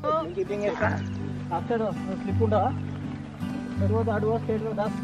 Slip ఉంటా అడుగు state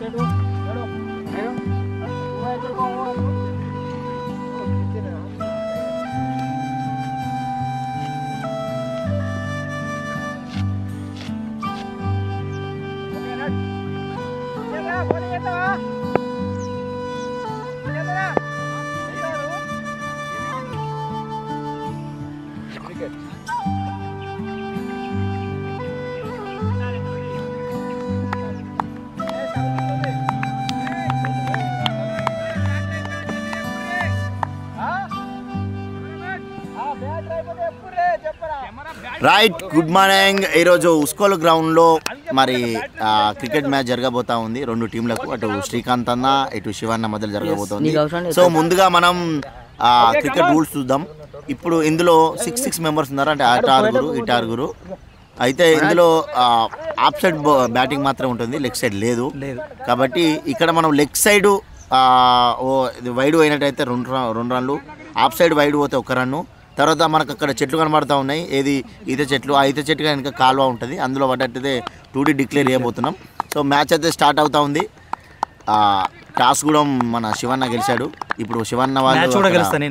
right, good morning. ఈరోజు ఉస్కోల్ గ్రౌండ్లో మరి క్రికెట్ మ్యాచ్ జరగబోతా ఉంది రెండు టీంలకు. అటు శ్రీకాంత్ అన్న ఇటు శివన్న మధ్యలో జరగబోతోంది. సో ముందుగా మనం క్రికెట్ రూల్స్ చూద్దాం. ఇప్పుడు ఇందులో 6 మెంబర్స్ ఉన్నారు, అంటే అటు ఆరుగురు ఇటు ఆరుగురు. అయితే ఇందులో ఆఫ్ సైడ్ బ్యాటింగ్ మాత్రం ఉంటుంది, లెగ్ సైడ్ లేదు. కాబట్టి ఇక్కడ మనం లెగ్ సైడ్ వైడ్ పోయినట్టయితే 2 రన్లు, ఆఫ్ సైడ్ వైడ్ పోతే 1 రన్ను. తర్వాత మనకు అక్కడ చెట్లు కనబడుతూ ఉన్నాయి, ఏది ఈత చెట్లు. ఆ ఈత చెట్టు వెనక కాలువ ఉంటుంది, అందులో పడ్డట్టయితే 2D డిక్లేర్ చేయబోతున్నాం. సో మ్యాచ్ అయితే స్టార్ట్ అవుతూ ఉంది. టాస్ కూడా మన శివన్న గెలిచాడు. ఇప్పుడు శివన్న వాళ్ళు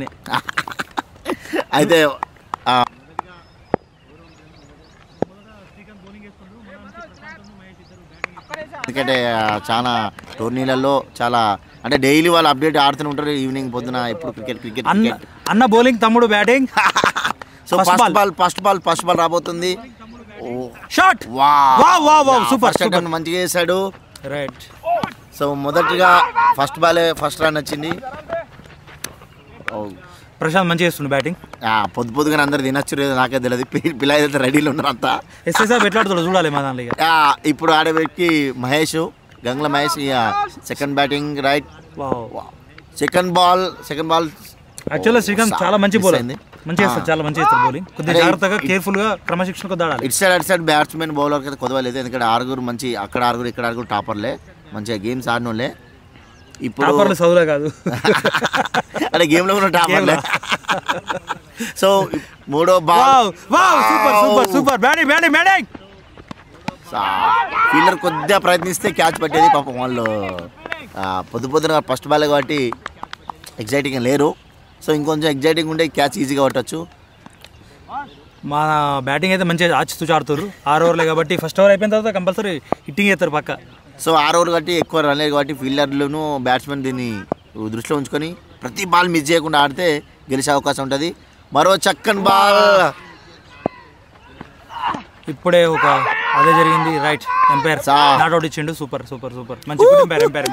అయితే ఎందుకంటే చాలా టోర్నీలలో చాలా అంటే డైలీ వాళ్ళు అప్డేట్ ఆడుతూనే ఉంటారు. ఈవినింగ్ పొద్దున ఎప్పుడు క్రికెట్ అన్న బౌలింగ్, తమ్ముడు బ్యాటింగ్. సో ఫస్ట్ బాల్ రాబోతుంది. షాట్, సూపర్, మంచిగా చేశాడు. రైట్. సో మొదటిగా ఫస్ట్ రన్ వచ్చింది. ప్రశాంత్ మంచిగా చేస్తుండు బ్యాటింగ్. పొద్దుగా అందరు తినచ్చు లేదు నాకే తెలియదు. పిల్లలు అయితే రెడీలో ఉన్నారు అంతా. ఎట్లాడుతాడు చూడాలి మా దాంట్లో. ఇప్పుడు ఆడే వ్యక్తి Mahesh, Gangla Mahesh. Second batting right. Second ball యాక్చువల్గా శ్రీకాంత్ చాలా మంచి బౌలర్ అయింది, మంచిగా చేస్తాడు, చాలా మంచిగా చేస్తాడు బౌలింగ్. కొద్దిగా జాగ్రత్తగా కేర్ఫుల్ గా క్రమశిక్షణగా దాడాలి. ఇటు సైడ్ బ్యాట్స్మెన్ బౌలర్ అయితే కొదవలేదు, ఎందుకంటే 6 మంచి, అక్కడ 6 ఇక్కడ 6 టాపర్లే, మంచిగా గేమ్స్ ఆడినోళ్ళే. ఇప్పుడు చదువులే కాదు అంటే గేమ్ లో కూడా టాపర్లే. సో మూడో బాల్ సూపర్ బ్యాటింగ్. ఫీల్డర్ కొద్దిగా ప్రయత్నిస్తే క్యాచ్ పట్టేది. పాపం వాళ్ళు పొద్దున ఫస్ట్ బాల్ కాబట్టి ఎగ్జైటింగ్ లేరు. సో ఇంకొంచెం ఎగ్జైటింగ్ ఉంటే క్యాచ్ ఈజీగా పట్టచ్చు. మా బ్యాటింగ్ అయితే మంచిగా ఆచితూచి ఆడుతారు. 6 ఓవర్లే కాబట్టి ఫస్ట్ ఓవర్ అయిపోయిన తర్వాత కంపల్సరీ హిట్టింగ్ చేస్తారు పక్క. సో 6 ఓవర్లు కాబట్టి ఎక్కువ రన్ లేదు కాబట్టి ఫీల్డర్లను బ్యాట్స్మెన్ దీన్ని దృష్టిలో ఉంచుకొని ప్రతి బాల్ మిస్ చేయకుండా ఆడితే గెలిచే అవకాశం ఉంటుంది. మరో చక్కని బాల్ ఇప్పుడే అదే జరిగింది. రైట్, ఎంపైర్ నాట్అవుట్ ఇచ్చిండు. సూపర్ మంచి ఎంపైర్.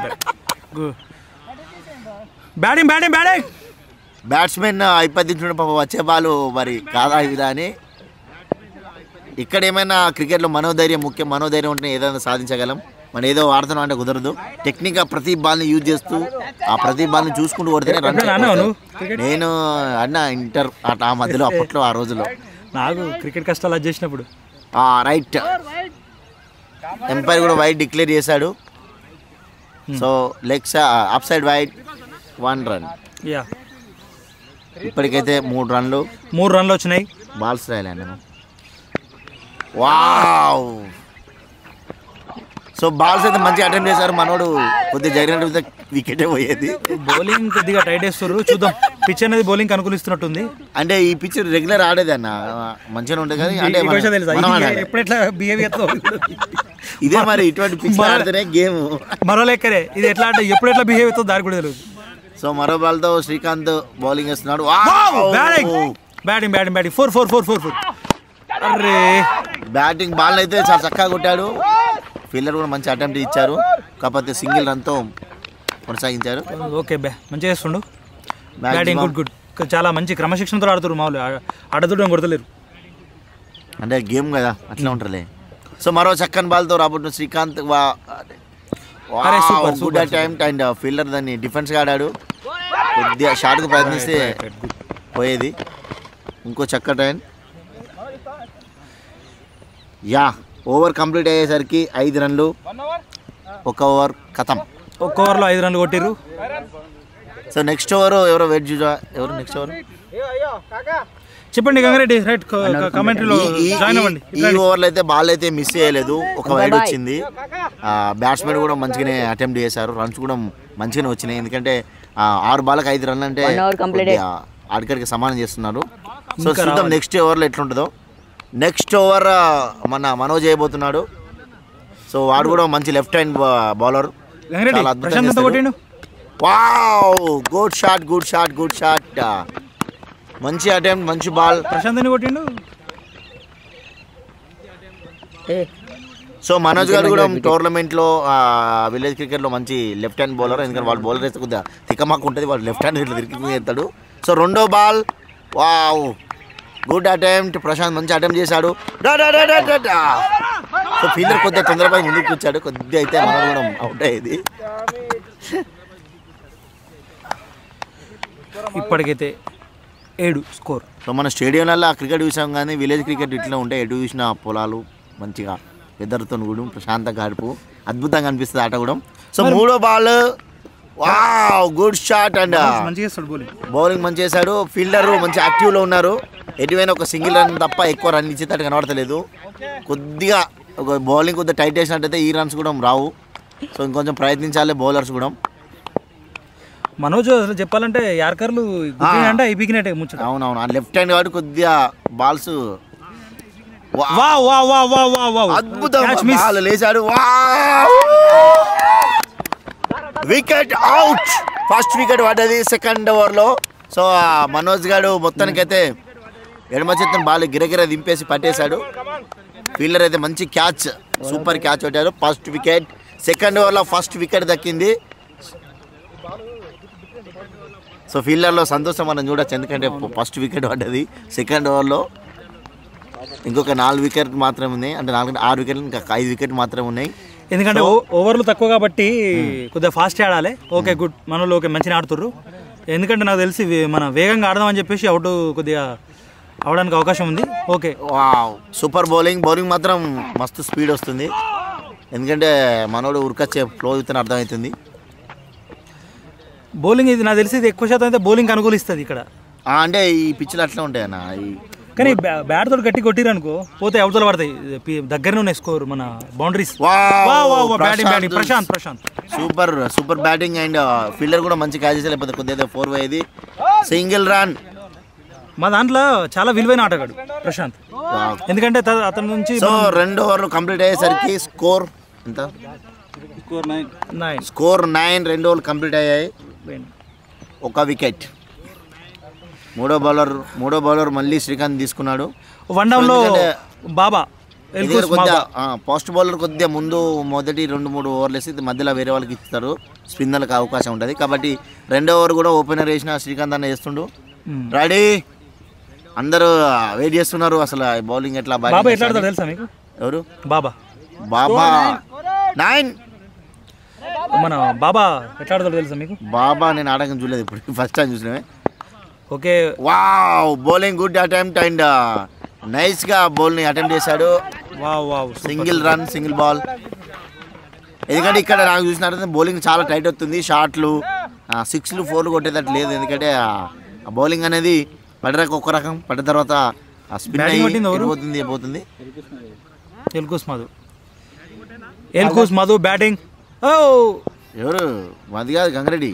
బ్యాటింగ్ బ్యాట్స్మెన్ అయిపోయించుండే పాప వచ్చే బాలు మరి కాదా ఇదా అని. ఇక్కడ ఏమైనా క్రికెట్లో మనోధైర్యం ముఖ్యం. మనోధైర్యం ఉంటే ఏదైనా సాధించగలం. మనం ఏదో ఆడుతున్నాం అంటే కుదరదు. టెక్నిక్గా ప్రతి బాల్ని యూజ్ చేస్తూ ఆ ప్రతి బాల్ని చూసుకుంటూ కొడితేనే రన్. నేను ఇంటర్ ఆ మధ్యలో అప్పట్లో ఆ రోజుల్లో నాకు క్రికెట్ కష్టాలు అది చేసినప్పుడు. రైట్, ఎంపైర్ కూడా వైడ్ డిక్లేర్ చేశాడు. So legs up side wide 1 run. ఇప్పటికైతే 3 రన్లు వచ్చినాయి. బాల్స్ రాయలే. వావ్, సో బాల్స్ అయితే మంచిగా అటెంప్ట్ చేశారు. మనోడు కొద్దిగా జరిగినట్టు వికెటే పోయేది. బౌలింగ్ కొద్దిగా టైట్ వేస్తారు. చూద్దాం, పిచ్ అనేది బౌలింగ్ అనుకూలిస్తున్నట్టుంది. అంటే ఈ పిచ్ రెగ్యులర్ ఆడేది అన్న మంచిగా ఉంటుంది కానీ అంటే ఇదే మరి ఇటువంటి పిచ్ ఆడితేనే గేమ్ మరో లెక్కరే. ఇది ఎట్లా అంటే ఎప్పుడు బిహేవ్ అవుతుందో దాని కూడా తెలియదు. సో మరో బాల్తో శ్రీకాంత్ బౌలింగ్ వేస్తున్నాడు. బ్యాటింగ్ 4. అరే బ్యాటింగ్ బాల్ అయితే చాలా చక్కగా కొట్టాడు. ఫీల్డర్ కూడా మంచి అటెంప్ట్ ఇచ్చారు, కాకపోతే సింగిల్ రన్తో కొనసాగించారు. ఓకే, మంచిగా చేస్తుండు బ్యాటింగ్. గుడ్. చాలా మంచి క్రమశిక్షణతో ఆడుతారు. మామూలు ఆడదుడం కొడతలేరు, అంటే గేమ్ కదా అట్లా ఉంటారులే. సో మరో చక్కని బాల్తో రాబోతున్న Srikanth good attempt and fielder దాన్ని డిఫెన్స్గా ఆడాడు. కొద్దిగా షాట్కు ప్రయత్నిస్తే పోయేది. ఇంకో చక్క టైం. ఓవర్ కంప్లీట్ అయ్యేసరికి 5 రన్లు, 1 ఓవర్ ఖతం. 1 ఓవర్లో 5 రన్లు కొట్టిర్రు. సో నెక్స్ట్ ఓవర్ ఎవరో వెయిట్ చూసా. ఎవరు నెక్స్ట్ ఓవర్ చెప్పండి గంగారెడ్డి రైట్ కామెంటరీలో జాయిన్ అవ్వండి. ఈ ఓవర్లో అయితే బాల్ అయితే మిస్ చేయలేదు, ఒక వైడ్ వచ్చింది. బ్యాట్స్మెన్ కూడా మంచిగానే అటెంప్ట్ చేశారు, రన్స్ కూడా మంచిగానే వచ్చినాయి. ఎందుకంటే 6 బాల్కి 5 రన్లు అంటే అడికడికి సమానం చేస్తున్నారు. సో చూద్దాం నెక్స్ట్ ఓవర్లో ఎట్లుంటుందో. నెక్స్ట్ ఓవర్ మన మనోజ్ చేయబోతున్నాడు. సో వాడు కూడా మంచి లెఫ్ట్ హ్యాండ్ బౌలర్, చాలా అద్భుతంగా. Wow, good shot good shot good shot, మంచి అటెంప్ట్, మంచి బాల్. ప్రశాంత్ కొట్టిండు. సో మనోజ్ గారు కూడా టోర్నమెంట్లో విలేజ్ క్రికెట్లో మంచి లెఫ్ట్ హ్యాండ్ బౌలర్. ఎందుకంటే వాళ్ళు బౌలర్ వేస్తే కొద్దిగా తిక్కమాకు ఉంటుంది, వాళ్ళు లెఫ్ట్ హ్యాండ్ ఇట్లా తిరిగి ఎత్తాడు. సో రెండో ball, wow, good attempt. Prashanth మంచి అటెంప్ట్ చేశాడు. సో ఫీల్డర్ కొద్దిగా తొందరపై ముందుకు కూర్చాడు, కొద్దిగా అయితే మనం కూడా అవుట్ అయ్యేది. ఇప్పటికైతే 7 స్కోర్. సో మన స్టేడియంలలో క్రికెట్ చూసాం, కానీ విలేజ్ క్రికెట్ ఇట్లా ఉంటాయి. ఎటు చూసిన పొలాలు, మంచిగా వెదర్తో కూడా ప్రశాంత గడుపు, అద్భుతంగా అనిపిస్తుంది ఆట కూడా. సో మూడో ball, wow, good shot and bowling మంచి చేశాడు. ఫీల్డర్ మంచి యాక్టివ్లో ఉన్నారు. ఎటువైనా ఒక సింగిల్ రన్ తప్ప ఎక్కువ రన్ ఇచ్చేటట్టు కనబడతలేదు. కొద్దిగా ఒక బౌలింగ్ కొద్దిగా టైట్ చేసినట్టయితే ఈ రన్స్ కూడా రావు. సో ఇంకొంచెం ప్రయత్నించాలి బౌలర్స్ కూడా. మనోజ్ అసలు చెప్పాలంటే యార్కర్లు అంటే అయిపోయినట్టే ముచ్చట. అవునవును, ఆ లెఫ్ట్ హ్యాండ్ కాబట్టి కొద్దిగా బాల్స్ అద్భుతం లేచాడు. వికెట్ అవుట్, ఫస్ట్ వికెట్ పడ్డది సెకండ్ ఓవర్లో. సో మనోజ్ గారు మొత్తానికైతే ఎడమ చేతిని బాల్ గిరగిర దింపేసి పట్టేశాడు. ఫీల్డర్ అయితే మంచి క్యాచ్, సూపర్ క్యాచ్ కొట్టారు. ఫస్ట్ వికెట్, సెకండ్ ఓవర్లో ఫస్ట్ వికెట్ దక్కింది. సో ఫీల్డర్లో సంతోషం మనం చూడొచ్చు, ఎందుకంటే ఫస్ట్ వికెట్ పడ్డది సెకండ్ ఓవర్లో. ఇంకొక 4 వికెట్ మాత్రమే ఉన్నాయి, అంటే 6 వికెట్లు, ఇంకా 5 వికెట్ మాత్రమే ఉన్నాయి. ఎందుకంటే ఓవర్లు తక్కువ కాబట్టి కొద్దిగా ఫాస్ట్ ఆడాలి. ఓకే గుడ్, మనలో ఓకే మంచిగా ఆడుతుర్రు. ఎందుకంటే నాకు తెలిసి మన వేగంగా ఆడదామని చెప్పేసి అవుట్ కొద్దిగా అవడానికి అవకాశం ఉంది. ఓకే, సూపర్ బౌలింగ్, బౌలింగ్ మాత్రం మస్తు స్పీడ్ వస్తుంది. ఎందుకంటే మనోడు ఉరికొచ్చే ఫ్లో చూస్తే అర్థమవుతుంది. బౌలింగ్ ఇది నాకు తెలిసి ఎక్కువ శాతం అయితే బౌలింగ్ అనుకూలిస్తుంది ఇక్కడ. అంటే ఈ పిచ్లు అట్లా ఉంటాయి అన్న, కానీ బ్యాట్ తోటి గట్టి కొట్టిరు అనుకో పోతే అవతల పడతాయి, దగ్గరనే ఉన్నాయి స్కోర్ మన boundaries. Prashanth super super batting and fielder కూడా మంచి క్యాచ్ చేసి, లేకపోతే కొద్దిగా 4 అయ్యేది. Single run. మా దాంట్లో చాలా విలువైన ఆటగాడు ప్రశాంత్, ఎందుకంటే అతని నుంచి. సో 2 ఓవర్లు కంప్లీట్ అయ్యేసరికి స్కోర్ ఎంత? స్కోర్ 9. 2 ఓవర్లు కంప్లీట్ అయ్యాయి, 1 వికెట్. మూడో బౌలర్ మళ్ళీ శ్రీకాంత్ తీసుకున్నాడు. వన్ డౌన్ లో బాబా ఫస్ట్ బౌలర్ కొద్దిగా ముందు మొదటి 2-3 ఓవర్లు వేసి మధ్యలో వేరే వాళ్ళకి ఇస్తారు, స్పిన్నర్లకు అవకాశం ఉంటుంది. కాబట్టి 2వ ఓవర్ కూడా ఓపెనర్ వేసిన శ్రీకాంత్ అన్న చేస్తుండు. రెడీ, అందరూ వెయిట్ చేస్తున్నారు అసలు బౌలింగ్ ఎట్లా. తెలుసా మీకు ఎవరు? బాబా 9. మన బాబా ఎట్లా ఆడతాడు తెలుసా మీకు? బాబా నేను ఆడకం చూడలేదు, ఇప్పుడు ఫస్ట్ టైం చూసినవే. Okay, wow, bowling good attempt and nice గా బౌల్ని అటెంప్ట్ చేశాడు. Single run, single ball. ఎందుకంటే ఇక్కడ నాకు చూసినట్టు బౌలింగ్ చాలా టైట్ అవుతుంది. షాట్లు 6లు 4లు కొట్టేటట్టు లేదు. ఎందుకంటే ఆ బౌలింగ్ అనేది పడరాక ఒక రకం, పడ్డ తర్వాత స్పిన్ పోతుంది. ఎల్కూస్ మధు బ్యాటింగ్. ఎవరు? అది కాదు, Gangareddy.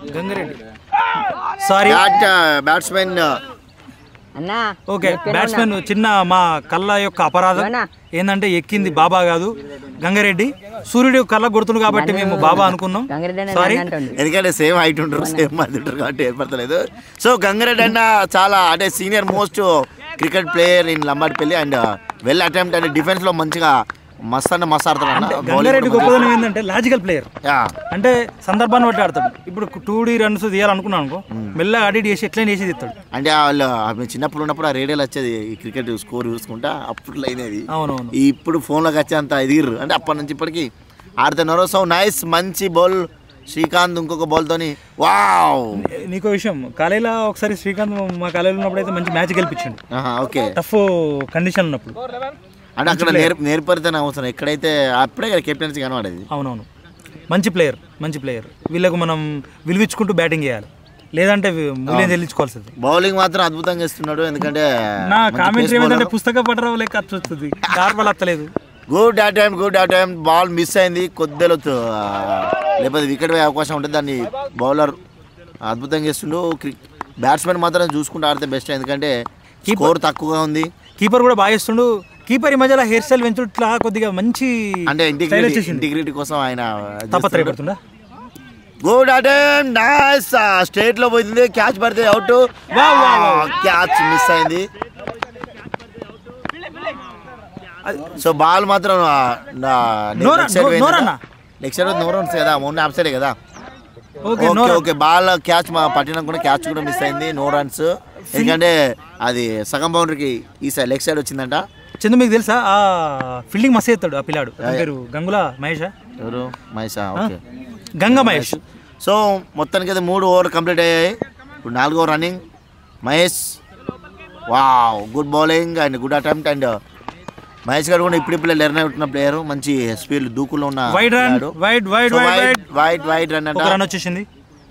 Sorry, batsmen. Okay, batsmen చిన్న మా కళ్ళ యొక్క అపరాధం ఏంటంటే ఎక్కింది బాబా కాదు గంగారెడ్డి. సూర్యుడు కళ్ళ కొడుతుంది కాబట్టి మేము బాబా అనుకున్నాం. సారీ, ఎందుకంటే సేమ్ హైట్ ఉంటారు, సేమ్ మంది ఉంటారు కాబట్టి ఏర్పడతలేదు. సో గంగారెడ్డి అన్న చాలా అంటే senior most cricket player in Lambadipalli and well attempt and defence లో మంచిగా మస్తు ఆడతాడు. గంగారెడ్డి గొప్పదనం ఏంటంటే లాజికల్ ప్లేయర్, అంటే సందర్భాన్ని బట్టి ఆడతాడు. ఇప్పుడు 2D రన్స్ తీయాలనుకున్నాను అనుకో, మెల్లగా అడిట్ చేసి ఎట్లా చేసి తీస్తాడు. అంటే వాళ్ళు చిన్నప్పుడు ఉన్నప్పుడు ఆ రేడియోలు వచ్చేది క్రికెట్ స్కోర్ చూసుకుంటా, అప్పుడు అయినది. అవునవును, ఇప్పుడు ఫోన్లోకి వచ్చేంత ఎదిగిర్రు, అంటే అప్పటి నుంచి ఇప్పటికి ఆడుతున్నారు. సో నైస్, మంచి బౌల్ శ్రీకాంత్ ఇంకొక బాల్ తోని. వావ్, నీకో విషయం, కాలేజీలో ఒకసారి శ్రీకాంత్ మా కాలేజీలో ఉన్నప్పుడు అయితే మంచి మ్యాచ్ గెలిపించండి. ఓకే, టఫ్ కండిషన్ ఉన్నప్పుడు. అంటే అక్కడ నేర్పరితేనే అవసరం, ఎక్కడైతే అప్పుడే కదా కెప్టెన్సీ కనబడేది. అవునవును, మంచి ప్లేయర్. వీళ్ళకు మనం విలువించుకుంటూ బ్యాటింగ్ చేయాలి. లేదంటే మూల్యం చెల్లించుకోవాల్సింది. బౌలింగ్ మాత్రం అద్భుతంగా ఇస్తున్నాడు. ఎందుకంటే నా కామెంటరీ ఏమంటే పుస్తక పట్టరావు లెక్క వస్తుంది, నార్మల్ వస్తలేదు. గుడ్ అటెంప్ట్ బాల్ మిస్ అయింది కొద్దిలో, లేకపోతే వికెట్ పోయే అవకాశం ఉంటుంది. దాన్ని బౌలర్ అద్భుతంగా ఇస్తుండు. బ్యాట్స్మెన్ మాత్రం చూసుకుంటూ ఆడితే బెస్ట్, ఎందుకంటే స్కోర్ తక్కువగా ఉంది. కీపర్ కూడా బాగా ఇస్తుండు. కీపర్ ఈ మధ్యలో హెయిర్ స్టైల్ పెంచుట్లా కొద్దిగా మంచి అంటే ఇంటిగ్రిటీ కోసం ఆయన తప్పత్రయపడుతుందా. గుడ్ అటెంప్ట్, నైస్, స్ట్రైట్ లో పోయింది, క్యాచ్ పడితే అవుట్. క్యాచ్ మిస్ అయింది. సో బాల్ మాత్రం నెక్స్ట్ సైడ్ నో రన్స్ కదా, ఓన్లీ ఆఫ్ సైడే కదా. ఓకే బాల్ క్యాచ్ పట్టినా కూడా క్యాచ్ కూడా మిస్ అయింది, నో రన్స్. ఎందుకంటే అది సగం బౌండరీకి ఈ సైడ్ లెగ్ సైడ్ వచ్చిందంట. చందు మీకు తెలుసా ఆ ఫీల్డింగ్ మస్తు చేస్తాడు ఆ పిల్లాడు, పేరు గంగుల మహేష్. ఎవరు మహేషా? ఓకే, గంగ మహేష్. సో మొత్తానికి అయితే 3 ఓవర్ కంప్లీట్ అయ్యాయి. ఇప్పుడు 4వ over running. Mahesh wow, good bowling and good attempt. And Mahesh garu కూడా ఇప్పుడు లెర్న్ అవుతున్న ప్లేయర్, మంచి స్పీడ్ దూకులో ఉన్న వైడ్ రన్ అంటే రన్ వచ్చేసింది.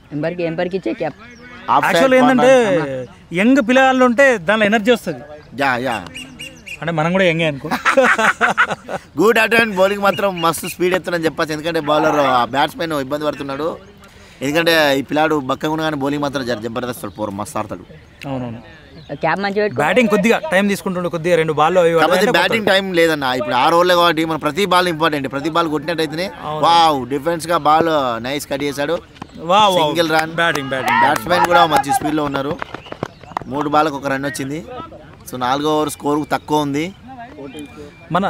యాక్చువల్ ఏంటంటే యంగ్ పిల్లలు ఉంటే దానిలో ఎనర్జీ వస్తుంది. అంటే మనం కూడా యంగే అనుకో. గుడ్ అటెంప్ట్, బౌలింగ్ మాత్రం మస్తు స్పీడ్ ఎత్తునని చెప్పచ్చు. ఎందుకంటే బౌలర్ బ్యాట్స్మెన్ ఇబ్బంది పడుతున్నాడు. ఎందుకంటే ఈ పిల్లాడు బక్కగా కానీ బౌలింగ్ మాత్రం జబర్దస్త్ పోరు, మస్తు ఆడతాడు. అవునవును, బ్యాటింగ్ కొద్దిగా టైం తీసుకుంటుండే, కొద్దిగా 2 బాల్లో. బ్యాటింగ్ టైం లేదన్న, ఇప్పుడు 6 ఓవర్లే కాబట్టి మన ప్రతి బాల్ ఇంపార్టెంట్. ప్రతి బాల్ కొట్టినట్టయితేనే వావ్, డిఫెన్స్ గా బాల్ నైస్ కట్ చేశాడు, సింగిల్ రన్. బ్యాట్స్మెన్ కూడా మంచి స్పీడ్ లో ఉన్నారు. 3 బాల్కి 1 రన్ వచ్చింది. సో 4వ ఓవర్ స్కోర్ తక్కువ ఉంది మన.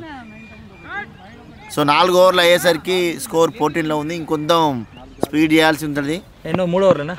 సో 4 ఓవర్లు అయ్యేసరికి స్కోర్ 14లో ఉంది. ఇంకొంచెం స్పీడ్ చేయాల్సి ఉంటుంది. 3 ఓవర్లేనా?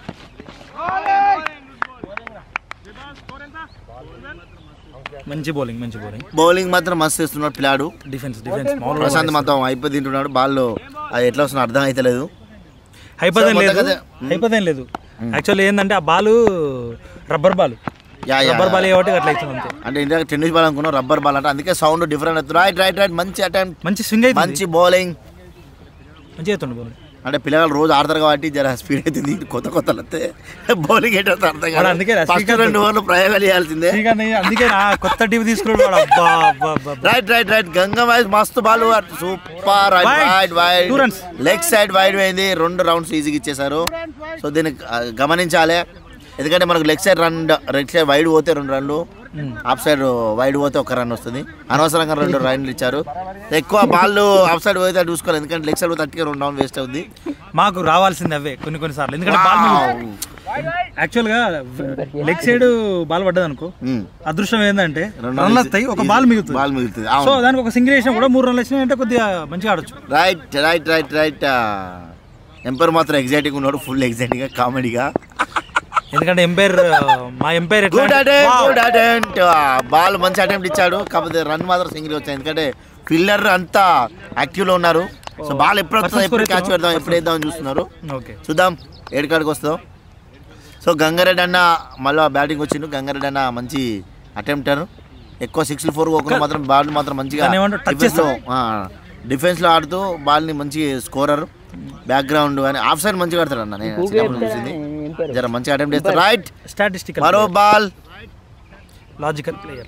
మంచి బౌలింగ్ మాత్రం మస్తు ఇస్తున్నాడు పిల్లాడు. డిఫెన్స్ ప్రశాంత్ మొత్తం అయిపోయి తింటున్నాడు. బాల్లో అది ఎట్లా వస్తుందో అర్థం అయితే లేదు. అయిపోదేం లేదు. యాక్చువల్లీ ఏంటంటే ఆ బాల్ రబ్బర్ బాల్ కాబట్టి అట్లా అవుతుంది అంతే. అంటే ఇండియా టెన్నిస్ బాల్ అనుకున్నాం, రబ్బర్ బాల్ అంటే అందుకే సౌండ్ డిఫరెంట్ అవుతుంది. రైట్ మంచి అటెంప్ట్, మంచి స్వింగ్ అయితే, మంచి బౌలింగ్, మంచి అవుతుంది బౌలింగ్. అంటే పిల్లలు రోజు ఆడతారు కాబట్టి జర స్పీడ్ అవుతుంది. కొత్త వస్తే బౌలింగ్ ఏంటో అర్థం కాదు. అందుకే 2 ఓవర్లు ప్రయోగాలు చేయాల్సిందే. అందుకే కొత్త టీవీ తీసుకున్నాడు. రైట్ గంగ మహేష్ మస్తు ball, super. Wide leg side wide పోయింది. 2 రౌండ్స్ ఈజీగా ఇచ్చేసారు. సో దీన్ని గమనించాలి. ఎందుకంటే మనకు లెగ్ సైడ్ వైడ్ పోతే 2 రన్లు, ఆఫ్ సైడ్ వైడ్ పోతే 1 రన్ వస్తుంది. అనవసరంగా 2 రన్లు ఇచ్చారు. ఎక్కువ బాల్ ఆఫ్ సైడ్ పోతే చూసుకోవాలి, ఎందుకంటే లెగ్ సైడ్ పోతే 2 రౌండ్ వేస్ట్ అవుతుంది. మాకు రావాల్సింది అవే కొన్ని సార్లు. ఎందుకంటే యాక్చువల్గా లెగ్ సైడ్ బాల్ పడ్డది అనుకో, అదృష్టం ఏంటంటే రన్లు వస్తాయి, ఒక బాల్ మిగులుతుంది. సో దానికి ఒక సింగిల్ వేసినా కూడా 3 రన్లు వచ్చినాయంటే కొద్దిగా మంచిగా ఆడొచ్చు. రైట్ ఎంపైర్ మాత్రం ఎగ్జైటింగ్ ఉన్నాడు, ఫుల్ ఎగ్జైటింగ్ గా, కామెడీగా. ఎందుకంటే మా ఎంపైర్ గుడ్ అటెంప్ట్, బాల్ మంచి అటెంప్ట్ ఇచ్చాడు. కాకపోతే రన్ మాత్రం సింగిల్ వచ్చాయి. ఎందుకంటే ఫీల్డర్ అంతా యాక్టివ్ లో ఉన్నారు. సో బాల్ ఎప్పుడు క్యాచ్ పెడదాం, ఎప్పుడు వేద్దామని చూస్తున్నారు. చూద్దాం 7 కాడికి వస్తాం. సో గంగారెడ్డి అన్న మళ్ళీ బ్యాటింగ్ వచ్చిండు. గంగారెడ్డి అన్న మంచి అటెంప్టర్, ఎక్కువ 6 4 పోకుండా మాత్రం బాల్ మాత్రం మంచిగా డిఫెన్స్ లో ఆడుతూ బాల్ ని మంచి స్కోరర్. బ్యాక్గ్రౌండ్ కానీ ఆఫ్ సైడ్ మంచిగా ఆడతాడు అన్న, నేను చూసింది. జర మంచిగా అటెంప్ట్ చేస్తారు. రైట్ స్టాటిస్టికల్, మరో ball, logical player.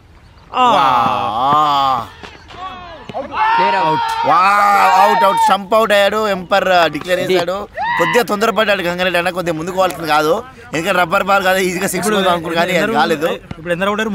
Out stump out అయ్యాడు. ఎంపైర్ డిక్లేర్ చేశాడు. కొద్దిగా తొందరపడ్డాడు గంగారెడ్డి అన్న, కొద్దిగా ముందుకు పోవాల్సింది కాదు. ఎందుకంటే రబ్బర్ బాల్ కాదు, ఈజీగా 6 అనుకున్నాను కానీ కాలేదు. ఇప్పుడు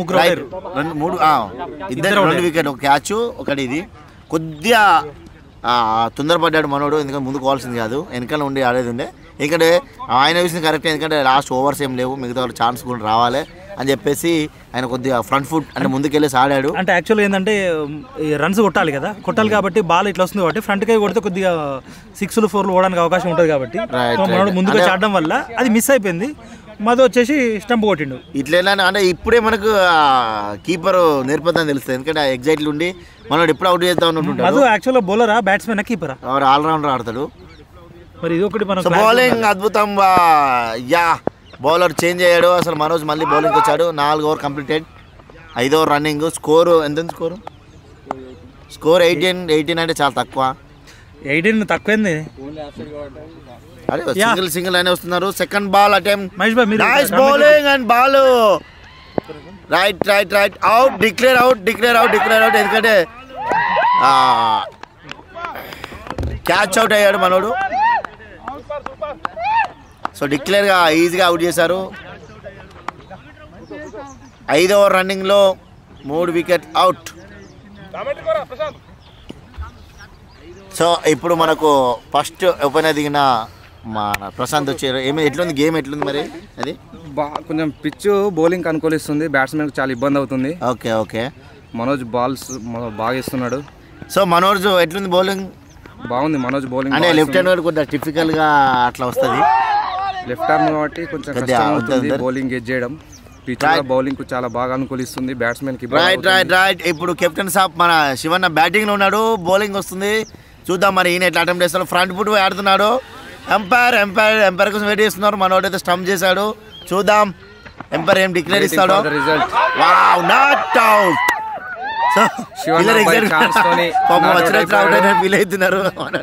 2 వికెట్, 1 క్యాచ్, 1 ఇది. కొద్దిగా తొందరపడ్డాడు మనోడు, ఎందుకంటే ముందుకు పోవాల్సింది కాదు, వెనకాల ఉండి ఆడేది ఉండే. ఎందుకంటే ఆయన విషయం కరెక్ట్, ఎందుకంటే లాస్ట్ ఓవర్స్ ఏం లేవు, మిగతా ఛాన్స్ కూడా రావాలి అని చెప్పేసి ఆయన కొద్దిగా ఫ్రంట్ ఫుట్ అంటే ముందుకెళ్ళేసి ఆడాడు. అంటే యాక్చువల్గా ఏంటంటే రన్స్ కొట్టాలి కాబట్టి బాల్ ఇట్లా వస్తుంది కాబట్టి ఫ్రంట్ కి కొడితే కొద్దిగా 6 4 ఓడడానికి అవకాశం ఉంటుంది కాబట్టి మనోడు ముందుకు ఆడడం వల్ల అది మిస్ అయిపోయింది. మధు వచ్చేసి స్టంప్ కొట్టిండు. ఇట్లా అంటే ఇప్పుడే మనకు కీపర్ నేర్పదని తెలుస్తుంది, ఎందుకంటే ఎగ్జైట్లు ఉండి మనోడు ఎప్పుడు అవుట్ చేద్దాం అనుకుంటాడు. మధు యాక్చువల్గా బౌలరా బ్యాట్స్మెన్ కీపరా? ఆల్రౌండర్ ఆడతాడు. మరి ఇది ఒకటి మనం బౌలింగ్ అద్భుతం. బౌలర్ చేంజ్ అయ్యాడు. అసలు మనోజ్ మళ్ళీ బౌలింగ్ వచ్చాడు. 4 ఓవర్ కంప్లీటెడ్, 5వ ఓవర్ రన్నింగ్. స్కోరు ఎంత? స్కోర్ 18 అంటే చాలా తక్కువ. 18 తక్కువైంది. అరే సింగిల్ అనే వస్తున్నారు. Second ball attempt, Mahesh bhai nice bowling and ball right out, declare out. ఎందుకంటే క్యాచ్ అవుట్ అయ్యాడు మనోడు. సో డిక్లేర్గా ఈజీగా అవుట్ చేశారు. 5వ ఓవర్ రన్నింగ్లో 3 వికెట్ అవుట్. సో ఇప్పుడు మనకు ఫస్ట్ ఓపెనర్ దిగిన మన ప్రశాంత్ వచ్చారు. ఎట్లుంది గేమ్ ఎట్లుంది మరి? అది కొంచెం పిచ్ బౌలింగ్ అనుకూలిస్తుంది, బ్యాట్స్మెన్ చాలా ఇబ్బంది అవుతుంది. ఓకే మనోజ్ బాల్స్ బాగా ఇస్తున్నాడు. సో మనోజ్ ఎట్లుంది బౌలింగ్? బాగుంది మనోజ్ బౌలింగ్. అంటే లెఫ్ట్ హ్యాండ్ కొద్దిగా టిపికల్ గా అట్లా వస్తుంది, లెఫ్ట్ ఆర్మ్ కాబట్టి కొంచెం కష్టం అవుతుంది బౌలింగ్ గెట్ చేయడం. పిచ్ బౌలింగ్ కు చాలా బాగా అనుకూలిస్తుంది బ్యాట్స్మెన్ కి. రైట్. ఇప్పుడు కెప్టెన్ సాబ్ మన శివన్న బ్యాటింగ్ లో ఉన్నాడు, బౌలింగ్ వస్తుంది. చూద్దాం మరి ఈయన ఎట్లా అటెంప్ట్ చేస్తాడు. ఫ్రంట్ ఫుట్ ఆడుతున్నాడు. ఎంపైర్ కోసం వెయిట్ చేస్తున్నారు. మనోడు అయితే స్టంప్ చేశాడు. చూద్దాం ఎంపైర్ ఏం డిక్లేర్ ఇస్తాడో. Wow, not out. ఫీల్ అవుతున్నారు.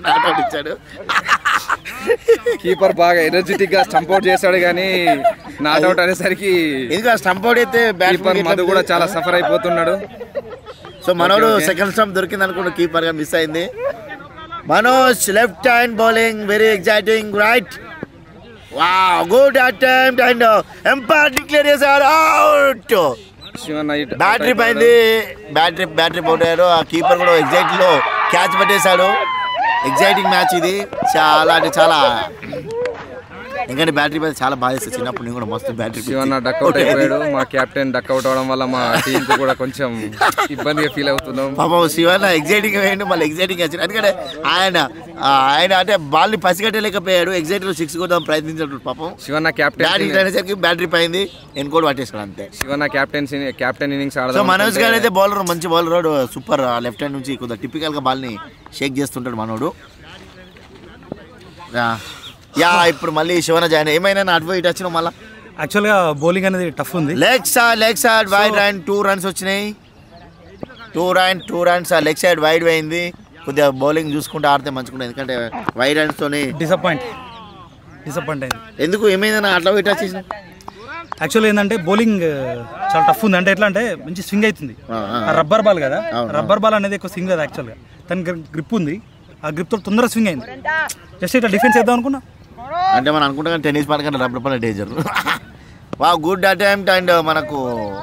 కీపర్ బాగా ఎనర్జెటిక్ గా స్టంప్ అవుట్ చేశాడు కానీ నాట్ అవుట్ అనేసరికి ఇంకా స్టంప్ అవుట్ అయితే మధు కూడా చాలా సఫర్ అయిపోతున్నాడు. సో మనోడు సెకండ్ స్టంప్ దొరికింది అనుకుంటూ కీపర్ గా మిస్ అయింది. Manoj left hand bowling very exciting. Right, wow, good attempt and umpire declare చేశారు అవుట్. బ్యాటరీ పైంది, బ్యాటరీ అవుట్ అయ్యారు. ఆ కీపర్ కూడా ఎగ్జైట్ లో క్యాచ్ పట్టేశాడు. ఎగ్జైటింగ్ మ్యాచ్ ఇది. చాలా అంటే చాలా, ఎందుకంటే బ్యాటరీ పైన చాలా బాగా చేస్తాడు. చిన్నప్పుడు నేను కూడా మస్తు బ్యాటరీ. శివన్న డక్అవుట్ అయిపోయాడు. మా కెప్టెన్ డక్అవుట్ అవడం వల్ల మా టీం కూడా కొంచెం ఇబ్బందిగా ఫీల్ అవుతున్నాం. పాపం శివన్న ఎగ్జైటింగ్ వేయండి, మళ్ళీ ఎగ్జైటింగ్ వచ్చింది. ఎందుకంటే ఆయన అంటే బాల్ ని పసిగట్టలేకపోయాడు. ఎగ్జైట్ లో 6 కొద్దాం ప్రయత్నించాడు. పాపం శివన్న కెప్టెన్ అనేసరికి బ్యాటరీ పైంది, ఎన్కోడ్ పట్టేసాడు అంతే. శివన్న కెప్టెన్ ఇన్నింగ్స్ ఆడదాం. సో మనోజ్ గారు అయితే బౌలర్, మంచి బౌలర్, సూపర్. లెఫ్ట్ హ్యాండ్ నుంచి కొద్దిగా టిపికల్ గా బాల్ ని షేక్ చేస్తుంటాడు మనోడు. ఇప్పుడు మళ్ళీ శివన జాయిన్ ఏమైనా అటు ఇటు వచ్చిన మళ్ళీ. యాక్చువల్గా బౌలింగ్ అనేది టఫ్ ఉంది. Leg side wide and 2 runs వచ్చినాయి. 2 runs లెగ్ సైడ్ వైడ్ అయింది. కొద్దిగా బౌలింగ్ చూసుకుంటూ ఆడితే మంచుకుంటా, ఎందుకంటే వైడ్ రన్స్ తోని డిసప్పాయింట్ అయింది. ఎందుకు ఏమైందని అట్లా ఇటు వచ్చేసింది? యాక్చువల్లీ ఏంటంటే బౌలింగ్ చాలా టఫ్ ఉంది. అంటే ఎట్లా అంటే మంచి స్వింగ్ అవుతుంది. రబ్బర్ బాల్ కదా, రబ్బర్ బాల్ అనేది ఎక్కువ స్వింగ్ కదా. యాక్చువల్గా తన గ్రిప్ ఉంది, ఆ గ్రిప్తో తొందరగా స్వింగ్ అయింది. జస్ట్ ఇట్లా డిఫెన్స్ చేద్దాం అనుకున్నా. అంటే మనం అనుకుంటాం టెన్నిస్ బాల్ కంటే rubber ball danger. Wow, good attempt and మనకు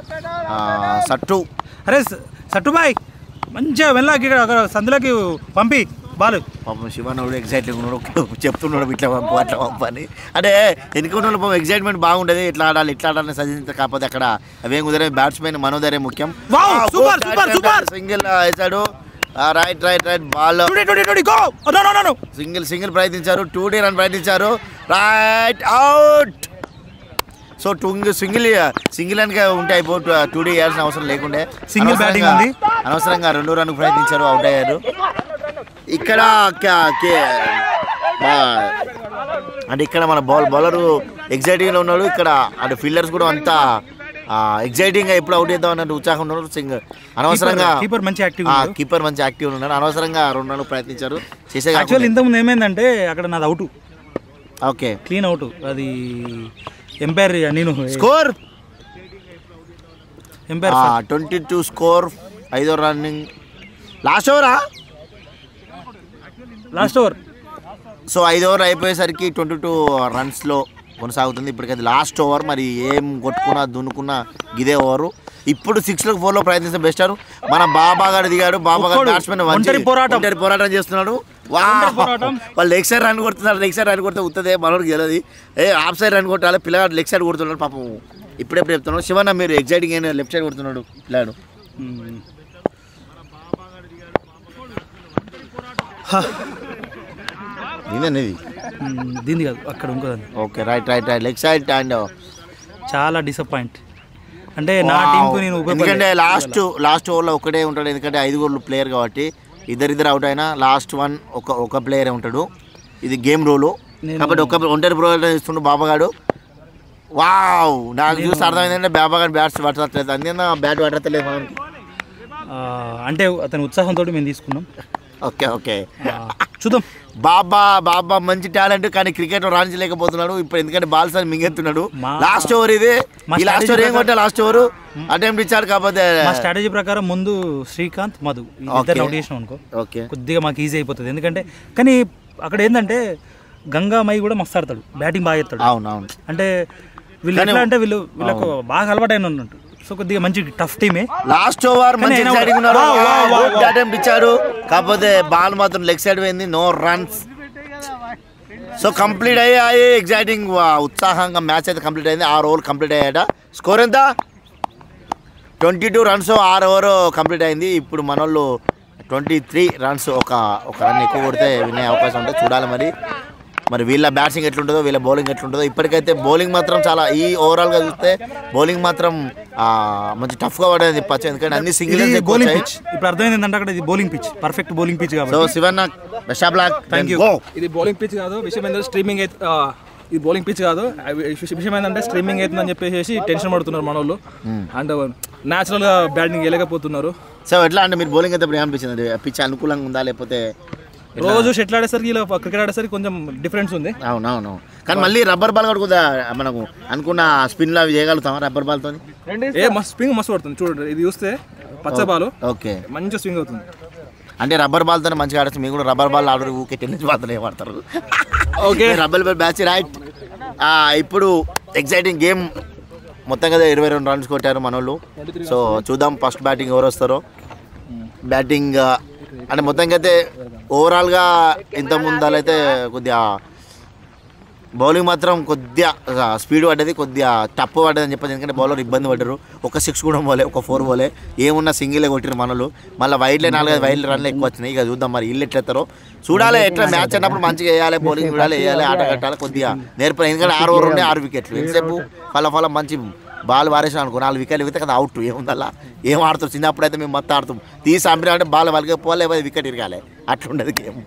సట్టు బాయ్ మంచిగా వెళ్ళాకి సందులోకి పంపి బాల్. పాపం శివనుడు ఎగ్జైట్గా ఉన్నాడు, చెప్తున్నాడు ఇట్లా పంపు అట్లా పంపు అని. అంటే ఎన్నుకున్న పాపం ఎగ్జైట్మెంట్ బాగుంటుంది. ఇట్లా ఆడాలి ఇట్లా ఆడాలని సజెషన్. కాకపోతే అక్కడ అవేం కుదరే, బ్యాట్స్మెన్ మనోదరే ముఖ్యం. సింగిల్ వేసాడు. రైట్ బాల్ సింగిల్ ప్రయత్నించారు. 2D రన్ ప్రయత్నించారు. Right out. సో సింగిల్ అని ఉంటే అయిపో 2D వేయాల్సిన అవసరం లేకుండే. సింగిల్ బ్యాటింగ్ ఉంది, అనవసరంగా 2 రన్ ప్రయత్నించారు, అవుట్ అయ్యారు. ఇక్కడ అంటే ఇక్కడ మన బౌలర్ ఎగ్జైటింగ్ లో ఉన్నాడు. ఇక్కడ అటు ఫీల్డర్స్ కూడా అంతా ఎగ్జైటింగ్ గా ఎప్పుడు అవుట్ చేద్దాం అన్నట్టు ఉత్సాహం ఉన్నాడు. అనవసరంగా కీపర్ మంచి యాక్టివ్ ఉన్నాడు. అనవసరంగా 2 రన్లు ప్రయత్నించారు. ఇంతకుముందు ఏమైందంటే అక్కడ నాది అవుట్, ఓకే క్లీన్ అవుట్. అది ఎంపైర్ నేను స్కోర్ 22 స్కోర్. 5వ running last over. So 5 over అయిపోయేసరికి 22 రన్స్లో కొనసాగుతుంది. ఇప్పటికైతే లాస్ట్ ఓవర్. మరి ఏం కొట్టుకున్నా దున్నుకున్నా ఇదే ఓవరు. ఇప్పుడు 6-4 ప్రయత్నిస్తే బెస్ట్. మన బాబా గారు దిగాడు. బాబా గారు బ్యాట్స్మెన్ పోరాటం చేస్తున్నాడు. వాళ్ళు లెగ్ సైడ్ రన్ కొడుతున్నారు. లెగ్ సైడ్ రన్ కొడితే ఉత్తదే మనోడికి గెలది. ఆఫ్ సైడ్ రన్ కొట్టాలి. పిల్లగాడు లెగ్ సైడ్ కొడుతున్నాడు. పాపం ఇప్పుడెప్పుడు చెప్తున్నాడు. శివన్న మీరు ఎగ్జైటింగ్ అయినా లెఫ్ట్ సైడ్ కొడుతున్నాడు పిల్లాడు. ఇదేనేది దీన్ని కాదు, అక్కడ ఇంకోదాన్ని. Okay right leg side and చాలా డిసప్పాయింట్. అంటే నా టీంకు నేను ఎందుకంటే లాస్ట్ ఓవర్లో ఒకటే ఉంటాడు. ఎందుకంటే 5 ప్లేయర్ కాబట్టి ఇద్దరు అవుట్ అయినా లాస్ట్ వన్ ఒక ప్లేయరే ఉంటాడు. ఇది గేమ్ రూలు కాబట్టి ఒంటరి ప్రోగ్రామ్ ఇస్తుండు బాబాగాడు. వావ్, నాకు చూసి అర్థమైందంటే బాబాగాడు బ్యాట్స్ పట్టట్లేదు. అందుకని బ్యాట్ పట్టలేదు అంటే అతని ఉత్సాహంతో మేము తీసుకున్నాం. ఓకే చూద్దాం. బాబా మంచి టాలెంట్, కానీ క్రికెట్ రాణించలేకపోతున్నాడు ఇప్పుడు, ఎందుకంటే బాల్స్ అని మింగెత్తున్నాడు. లాస్ట్ ఓవర్ ఇది, ఈ లాస్ట్ ఓవర్ ఏం కొట్టా, లాస్ట్ ఓవర్ అటెంప్ట్ ఇచ్చాడు. కాకపోతే మా స్ట్రాటజీ ప్రకారం ముందు శ్రీకాంత్ మధు ఇద్దరు అవుట్ చేసినాం అనుకో, కొద్దిగా మాకు ఈజీ అయిపోతుంది. ఎందుకంటే కానీ అక్కడ ఏంటంటే గంగామయ్య కూడా మస్తు ఆడతాడు, బ్యాటింగ్ బాగా చేస్తాడు. అవునవును, అంటే వీళ్ళు ఎట్లా అంటే వీళ్ళకు బాగా అలవాటైన ఉన్నట్టు. సో కొద్దిగా మంచి టఫ్ టీమే. లాస్ట్ ఓవర్ మంచి ఎక్సైటింగ్ ఉన్నాడు, అటెంప్ట్ ఇచ్చాడు. కాకపోతే బాల్ మాత్రం లెగ్ సైడ్ పోయింది, నో రన్స్. సో కంప్లీట్ అయ్యాయి, ఎగ్జైటింగ్ ఉత్సాహంగా మ్యాచ్ అయితే కంప్లీట్ అయింది. 6 ఓవర్లు కంప్లీట్ అయ్యాట. స్కోర్ ఎంత? 22 రన్స్ 6 ఓవర్ కంప్లీట్ అయింది. ఇప్పుడు మన వాళ్ళు 23 రన్స్, ఒక రన్ ఎక్కువ కొడితే వినే అవకాశం ఉంటుంది. చూడాలి మరి వీళ్ళ బ్యాట్సింగ్ ఎట్లుంటుందో, వీళ్ళ బౌలింగ్ ఎట్లుంటుందో. ఇప్పటికైతే బౌలింగ్ మాత్రం చాలా, ఈ ఓవరాల్గా చూస్తే బౌలింగ్ మాత్రం మంచి టఫ్గా పడేది చెప్పచ్చు, ఎందుకంటే అన్ని సింగిల్ బౌలింగ్ పిచ్. ఇప్పుడు అర్థమైంది ఏంటంటే అక్కడ ఇది bowling pitch, perfect bowling pitch కాబట్టి. So Shivanna best of luck. Thank you. ఇది బౌలింగ్ పిచ్ కాదు, విషయం ఏంటంటే స్ట్రీమింగ్ అయితే, ఇది బౌలింగ్ పిచ్ కాదు, విషయం ఏంటంటే స్ట్రీమింగ్ అవుతుందని చెప్పేసి టెన్షన్ పడుతున్నారు మన వాళ్ళు. అండ్ న్యాచురల్గా బ్యాటింగ్ వేయలేకపోతున్నారు. సో ఎట్లా అంటే మీరు బౌలింగ్ అయితే ఇప్పుడు ఏమనిపించింది? పిచ్ అనుకూలంగా ఉందా, లేకపోతే రోజు షటిల్ ఆడేసరికి ఇలా క్రికెట్ ఆడేసరికి కొంచెం డిఫరెన్స్ ఉంది. అవునవును, కానీ మళ్ళీ రబ్బర్ బాల్ కూడా కొద్దిగా మనకు అనుకున్న స్పిన్లో అవి చేయగలుగుతాం రబ్బర్ బాల్తో. స్వింగ్ మస్తు పడుతుంది చూడండి, ఇది చూస్తే పచ్చ బాల్. ఓకే, మంచి స్వింగ్ అవుతుంది. అంటే రబ్బర్ బాల్తో మంచిగా ఆడచ్చు. మీరు కూడా రబ్బర్ బాల్ ఆడరు, ఊకే టెన్నిస్ బాల్తో ఏమాడతారు. Okay, rubber ball batch right. ఇప్పుడు ఎగ్జైటింగ్ గేమ్ మొత్తం కదా 22 రన్స్ కొట్టారు మన వాళ్ళు. సో చూద్దాం ఫస్ట్ బ్యాటింగ్ ఎవరు వస్తారో. బ్యాటింగ్ అంటే మొత్తంగా అయితే ఓవరాల్గా ఇంత ముందాలైతే కొద్దిగా బౌలింగ్ మాత్రం కొద్దిగా స్పీడ్ పడ్డది, కొద్దిగా టప్ పడ్డది అని చెప్పేసి. ఎందుకంటే బౌలర్ ఇబ్బంది పడ్డారు, ఒక 6 కూడా పోలే, ఒక 4 పోలే, ఏమున్నా సింగిలే కొట్టారు మనలు. మళ్ళీ వైడ్లే 4-5 వైడ్ రన్లు ఎక్కువ వచ్చినాయి. ఇక చూద్దాం మరి వీళ్ళు ఎట్లెత్తారో చూడాలి. ఎట్లా మ్యాచ్ అన్నప్పుడు మంచిగా వేయాలి, బౌలింగ్ చూడాలి, వేయాలి, ఆట కట్టాలి, కొద్దిగా నేర్పాలి. ఎందుకంటే 6 ఓవర్లు ఉన్నాయి, 6 వికెట్లు. ఎంతసేపు ఫలం మంచి బాల్ వారేసాం అనుకో, 4 వికెట్లు వితే కదా అవుట్. ఏముందల్లా ఏం ఆడుతారు, చిన్నప్పుడు అయితే మేము మొత్తం ఆడుతాం, తీసి అంపినా అంటే బాల్ వాళ్ళకి పోలే, వికెట్ ఇరగాలి, అట్లుండదు గేమ్.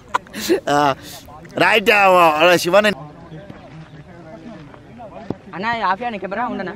రైట్ శివన్ అన్నా ఆఫియా నీ కెమెరా ఉండనా?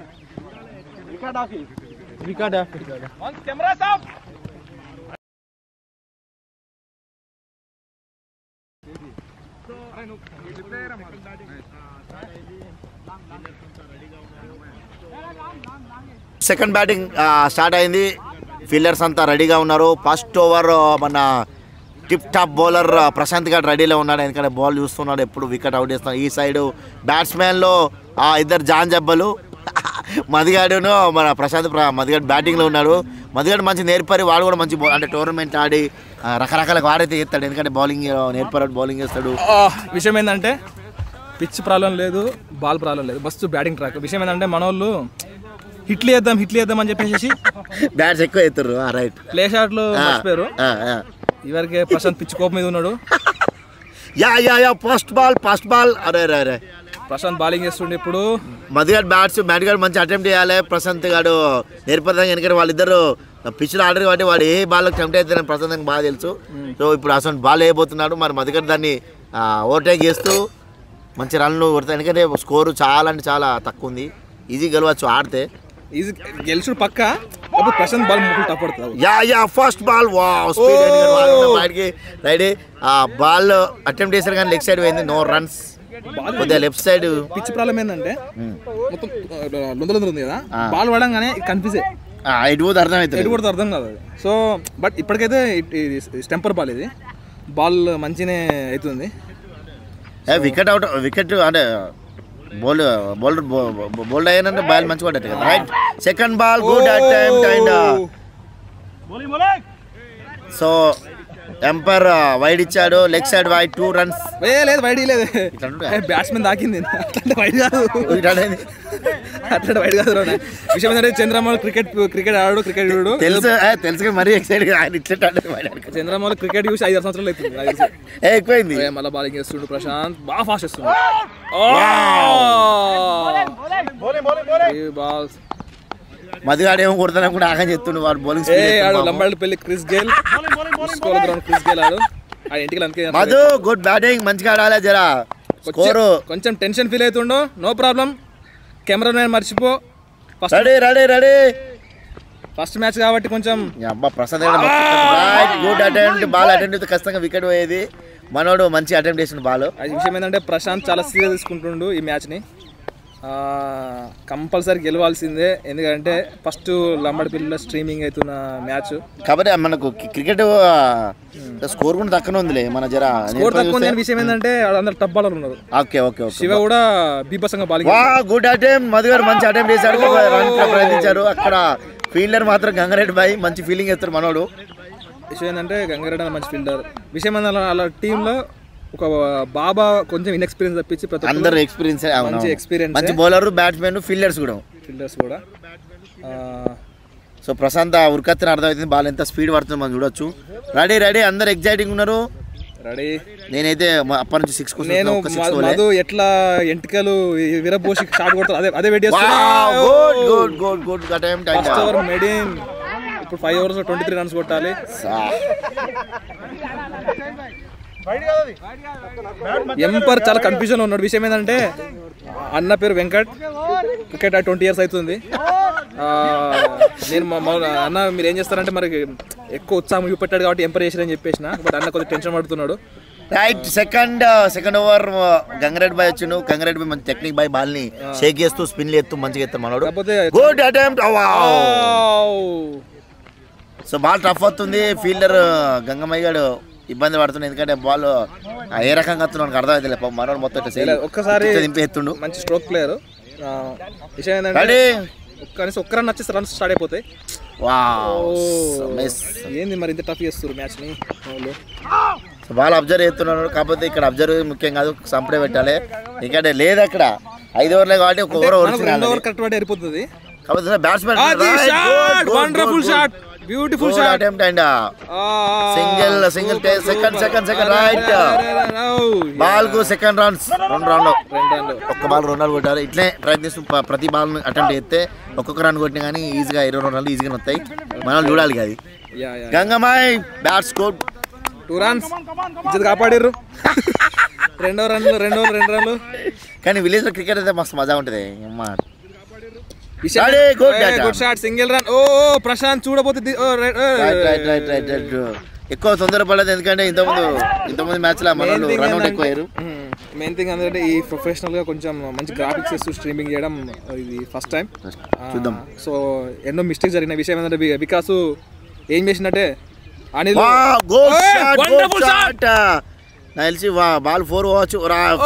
సెకండ్ బ్యాటింగ్ స్టార్ట్ అయింది, ఫీల్డర్స్ అంతా రెడీగా ఉన్నారు. ఫస్ట్ ఓవర్ మన tip top bowler Prashanth garu రెడీలో ఉన్నాడు, ఎందుకంటే బాల్ చూస్తున్నాడు, ఎప్పుడు వికెట్ అవుట్ చేస్తున్నాడు. ఈ సైడ్ బ్యాట్స్మెన్లో 2 జాన్ జబ్బలు, మదిగాడును మన మదిగాడు బ్యాటింగ్లో ఉన్నాడు. మదిగాడు మంచి నేర్పరి, వాడు కూడా మంచి అంటే టోర్నమెంట్ ఆడి రకరకాల వాడైతే చేస్తాడు, ఎందుకంటే బౌలింగ్ నేర్పరాడు, బౌలింగ్ చేస్తాడు. విషయం ఏంటంటే పిచ్ ప్రాబ్లం లేదు, బాల్ ప్రాబ్లం లేదు, మస్తు బ్యాటింగ్ ట్రాక్. విషయం ఏంటంటే మన వాళ్ళు హిట్లు వేద్దాం అని చెప్పేసి బ్యాట్స్ ఎక్కువ ఎత్తారు. రైట్, ప్లే షాట్లు మర్చిపోయారు. ఇవరికి ప్రశాంత్ పిచ్ కోపం మీద ఉన్నాడు. ఫస్ట్ బాల్ అరే ప్రశాంత్ బౌలింగ్ చేస్తుండే. ఇప్పుడు మదిగాడు బ్యాట్గాడు మంచి అటెంప్ట్ చేయాలి, ప్రశాంత్ గాడు నేర్పదంగా. ఎందుకంటే వాళ్ళిద్దరు పిచ్చులు ఆడరు కాబట్టి వాడు ఏ బాల్కి అటెంప్ట్ అవుతారని ప్రశాంత్ బాగా తెలుసు. సో ఇప్పుడు అసలు బాల్ వేయబోతున్నాడు, మరి మదిగాడు దాన్ని ఓవర్టేక్ చేస్తూ మంచి రన్లు కొడతాయి. ఎందుకంటే స్కోరు చాలా అంటే చాలా తక్కువ ఉంది, ఈజీ గెలవచ్చు ఆడితే. ఈజీ గెలుచుడు పక్క. ప్రశాంత్ బాల్ ముగ్గురు తప్పడుతుంది. ఫస్ట్ బాల్ బయటికి రెడీ, బాల్ అటెంప్ట్ చేశారు కానీ లెగ్ సైడ్ పోయింది, నో రన్స్. కొద్దిగా లెఫ్ట్ సైడ్ పిచ్ ప్రాబ్లం ఏంటంటే మొత్తం లొందలు ఉంది కదా, బాల్ పడంగానే కన్ఫ్యూజ్ అర్థం కాదు. సో బట్ ఇప్పటికైతే స్టెంపర్ బాల్, ఇది బాల్ మంచిగానే అవుతుంది. వికెట్ అంటే బౌల్డ్ అయ్యానంటే బాల్ మంచిగా పడ్డట్టు కదా. Right, second ball good attempt and so umpire wide ఇచ్చాడు, లెగ్ సైడ్ వైడ్ 2 రన్స్. లేదు వైడ్ లేదు, బ్యాట్స్మెన్ దాకింది, వైడ్ కాదు, అట్లా వైడ్ కాదు. విషయం ఏంటంటే చంద్రమౌళి క్రికెట్ ఆడు, క్రికెట్ చూడు తెలుసు మరీ ఎక్సైట్ చంద్రమౌళి క్రికెట్ చూసి 5 సంవత్సరాలు అవుతుంది, ఎక్కువైంది. మళ్ళీ బౌలింగ్ చేస్తుండు ప్రశాంత్, బాగా ఫాస్ట్ చేస్తుండు. మదిగాడు ఏమో కొడతాను కూడా ఆగని చెప్తుండు, వాడు బౌలింగ్ లంబాడపల్లి క్రిస్ గేల్ ఆడు ఇంటికి. మధు గుడ్ బ్యాటింగ్, మంచిగా ఆడాలి. జరా స్కోరు కొంచెం టెన్షన్ ఫీల్ అవుతుండో, నో ప్రాబ్లం, కెమెరా మర్చిపో. రెడీ ఫస్ట్ మ్యాచ్ కాబట్టి కొంచెం అబ్బా Prasad good attempt, ball attempt ఖచ్చితంగా వికెట్ పోయేది. మనోడు మంచి అటెంప్ట్ చేసిన బాల్. విషయం ఏంటంటే ప్రశాంత్ చాలా సీరియస్ తీసుకుంటుండు ఈ మ్యాచ్ని. కంపల్సరీ గెలవాల్సిందే, ఎందుకంటే ఫస్ట్ లంబడిపల్లిలో స్ట్రీమింగ్ అవుతున్న మ్యాచ్ కాబట్టి మనకు క్రికెట్ స్కోర్ కూడా తక్కువ ఉందిలే. మన జర స్కోర్ తక్కువ ఉంది. విషయం ఏంటంటే అందరు టప్ బాలర్ ఉన్నారు. Okay okay okay. శివ కూడా బీభత్సంగా బాలింగ్. గుడ్ అటెంప్ట్, మధు గారు మంచి అటెంప్ట్ చేశారు, ప్రయత్నించారు. అక్కడ ఫీల్డర్ మాత్రం గంగారెడ్డి బాయ్ మంచి ఫీలింగ్ చేస్తారు మనోడు. విషయం ఏంటంటే గంగారెడ్డి మంచి ఫీల్డర్. విషయం ఏంటంటే అలా టీంలో ఒక బాబా కొంచెం ఇన్ఎక్స్పీరియన్స్ తప్పించి ప్రతి అందరు ఎక్స్పీరియన్స్, మంచి ఎక్స్పీరియన్స్, మంచి బౌలర్, బ్యాట్స్మెన్, ఫీల్డర్స్ కూడా. సో ప్రశాంత్ ఉరికత్తిని అర్థమవుతుంది, బాల్ ఎంత స్పీడ్ పడుతుంది మనం చూడొచ్చు. రెడీ అందరు ఎగ్జైటింగ్ ఉన్నారు. రెడీ. నేనైతే అప్పటి నుంచి 6 నేను మధు ఎట్లా ఎంటికలు విరబోసి షాట్ కొడతారు అదే వెయిట్ చేస్తున్నా. First over maiden. ఇప్పుడు 5 overs 23 runs కొట్టాలి. ఎంపర్ చాలా కన్ఫ్యూజన్ లో ఉన్నాడు. విషయం ఏంటంటే అన్న పేరు వెంకట్, క్రికెట్ 20 years అవుతుంది. నేను అన్న మీరు ఏం చేస్తారంటే మరి ఎక్కువ ఉత్సాహం చూపెట్టాడు కాబట్టి ఎంపర్ చేసారని చెప్పేసిన, బట్ అన్న కొద్దిగా టెన్షన్ పడుతున్నాడు. Right. Second over Gangareddy bhai వచ్చిండు. గంగారెడ్డి బాయ్ మంచి టెక్నిక్ బాయ్, బాల్ ని షేక్ చేస్తూ స్పిన్ చేస్తూ మంచిగా ఎత్తాడు మనోడు. Good attempt. So ball tough అవుతుంది. ఫీల్డర్ గంగమయ్య గారు ఇబ్బంది పడుతుంది, ఎందుకంటే బాల్ ఏ రకంగా వస్తున్నాడు అర్థమైతే మనోడు మొత్తం ఒక్కసారి ఎత్తుండు. మంచి స్ట్రోక్ ప్లేయర్. విషయం ఏంటంటే కనీసం ఒక్క రన్ వచ్చేసి రన్స్ స్టార్ట్ అయిపోతాయి. ఏంది మరి ఇంత టఫ్ చేస్తారు మ్యాచ్ ని. బాల్ అబ్జర్వ్ చేస్తున్నాడు, కాకపోతే ఇక్కడ అబ్జర్వ్ ముఖ్యం కాదు, సంపడే పెట్టాలి. ఎందుకంటే లేదు అక్కడ 5 ఓవర్లే కాబట్టి ఒక ఓవర్ కరెక్ట్ పడి అయిపోతుంది. కాకపోతే batsmen wonderful shot, beautiful shot attempt and single second right. Ball కు సెకండ్ రన్స్, 2 రన్లు. ఒక్క బాల్ 2 రన్లు కొట్టారు. ఇట్లే ప్రయత్నిస్తూ ప్రతి బాల్ అటెంప్ట్ చేస్తే ఒక్కొక్క రన్ కొట్టినా కానీ ఈజీగా 22 రన్లు ఈజీగా వస్తాయి. మనం చూడాలి అది. గంగమాయ్ బ్యాట్స్ గుడ్, 2 runs ఇచ్చేది కాపాడారు. 2వ రన్లు 2 రన్లు. కానీ విలేజ్ లో క్రికెట్ అయితే మస్తు మజా ఉంటుంది. Good shot, single run. ఓ ప్రశాంత్ చూడబోతే ఎక్కువ తొందరపడలేదు, ఎందుకంటే ఇంతకుముందు మ్యాచ్ లో మనోళ్ళు రన్అట్ ఎక్కువ అయ్యారు. మెయిన్ థింగ్ అంటే ఈ ప్రొఫెషనల్ గా కొంచెం మంచి గ్రాఫిక్స్ వేస్తూ స్ట్రీమింగ్ చేయడం ఇది ఫస్ట్ టైం. చూద్దాం. సో ఎన్నో మిస్టేక్స్ జరిగిన విషయం ఏంటంటే వికాస్ ఏం చేసినట్టే అనిల్ వండర్ఫుల్ షాట్. నాకు తెలిసి బాల్ 4 పోవచ్చు.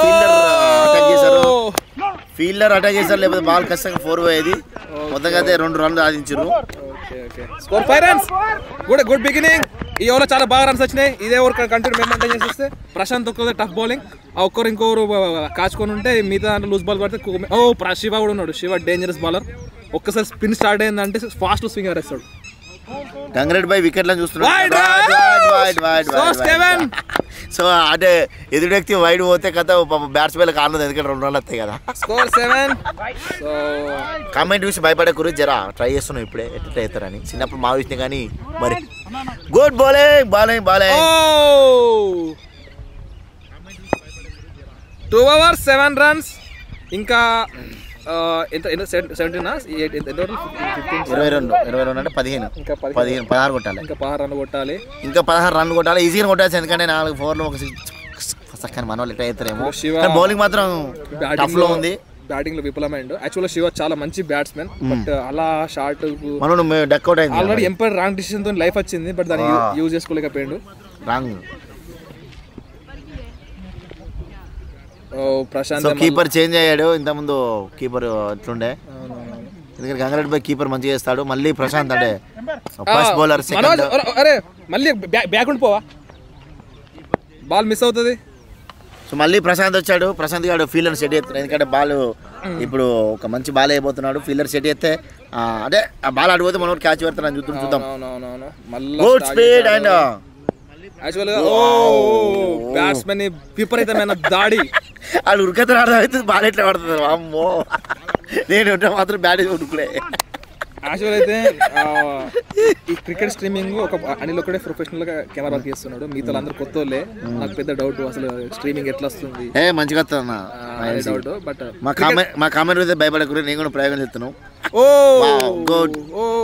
ఫీల్డర్ అటాక్ చేశారు, లేకపోతే బాల్ ఖచ్చితంగా 4 పోయేది. మొత్తంగా అయితే 2 రన్లు సాధించారు. Score 5 runs. Good beginning. ఈ ఓవర్లో చాలా బాగా రన్స్ వచ్చినాయి. ఇదే ఓవర్ కంటిన్యూ మెయింటైన్ చేసేస్తే ప్రశాంత్ ఒక్కరు టఫ్ బౌలింగ్, ఆ ఒక్కరు ఇంకొకరు కాచుకొని ఉంటే మిగతా అంటే లూజ్ బాల్ పడితే శివ కూడా ఉన్నాడు. Shiva dangerous bowler. ఒక్కసారి స్పిన్ స్టార్ట్ అయిందంటే ఫాస్ట్ స్వింగ్ వేస్తాడు. గంగారెడ్డి బాయ్ వికెట్ లను చూస్తున్నాడు. సో అంటే ఎదురు వ్యక్తి వైడ్ పోతే కదా బ్యాట్స్మెన్ కారణం, ఎందుకంటే 2 రన్లు వస్తాయి కదా. స్కోర్ 7. సో కామెంట్ చూసి భయపడే గురించి జరా ట్రై చేస్తున్నాం ఇప్పుడే ఎట్లా అవుతారని. చిన్నప్పుడు మా విషయం కానీ మరి గుడ్ బౌలింగ్ 2 overs 7 runs. ఇంకా ఎంత 17 22 అంటే 16 కొట్టాలి. ఇంకా 16 రన్లు కొట్టాలి. ఈజీగా కొట్టాల్సి, ఎందుకంటే 4 4 ఒక 6 కానీ మన వాళ్ళు ఎట్లా అవుతారేమో. బౌలింగ్ మాత్రం టఫ్ లో ఉంది. బ్యాటింగ్ లో విఫలమైండు. యాక్చువల్గా శివ చాలా మంచి బ్యాట్స్మెన్, బట్ అలా షార్ట్ డక్అవుట్ అయింది. ఆల్రెడీ ఎంపైర్ రాంగ్ డిసిషన్ తో లైఫ్ వచ్చింది, బట్ దాన్ని యూజ్ చేసుకోలేకపోయాడు. రాంగ్. ప్రశాంత్ కీపర్ చేంజ్ అయ్యాడు. ఇంతకుముందు కీపర్ ఎట్లుండే, ఎందుకంటే గంగారెడ్డి బాయ్ కీపర్ మంచిగా చేస్తాడు. మళ్ళీ ప్రశాంత్ అంటే ఫస్ట్ బౌలర్. అరే మళ్ళీ బ్యాక్ ఉండిపోవా, బాల్ మిస్ అవుతుంది. సో మళ్ళీ ప్రశాంత్ వచ్చాడు. ప్రశాంత్ గారు ఫీల్డర్ సెట్ చేస్తున్నాడు, ఎందుకంటే బాల్ ఇప్పుడు ఒక మంచి బాల్ అయిపోతున్నాడు. ఫీల్డర్ సెట్ చేస్తే అదే ఆ బాల్ ఆడిపోతే మనం క్యాచ్ పెడతాను చూద్దాం. గుడ్ స్పీడ్ అండ్ యాక్చువల్గా బ్యాట్స్మెన్ విపరీతమైన దాడి. వాళ్ళు ఉరికతను అర్థమవుతుంది, బాల్ ఎట్లా పడుతుంది. అమ్మో, నేను మాత్రం బ్యాట్ ఉరుకులే. యాక్చువల్ అయితే ఈ క్రికెట్ స్ట్రీమింగ్ ఒక అనిల్ ఒకటే ప్రొఫెషనల్ గా కెమెరా వర్క్ చేస్తున్నాడు. మిగతా అందరూ కొత్త వాళ్ళే. నాకు పెద్ద డౌట్ అసలు స్ట్రీమింగ్ ఎట్లా వస్తుంది. మంచిగా వస్తుంది డౌట్. బట్ మా కామెంట్ అయితే భయపడకూడదు, నేను కూడా ప్రయోగం చేస్తున్నాను. గుడ్.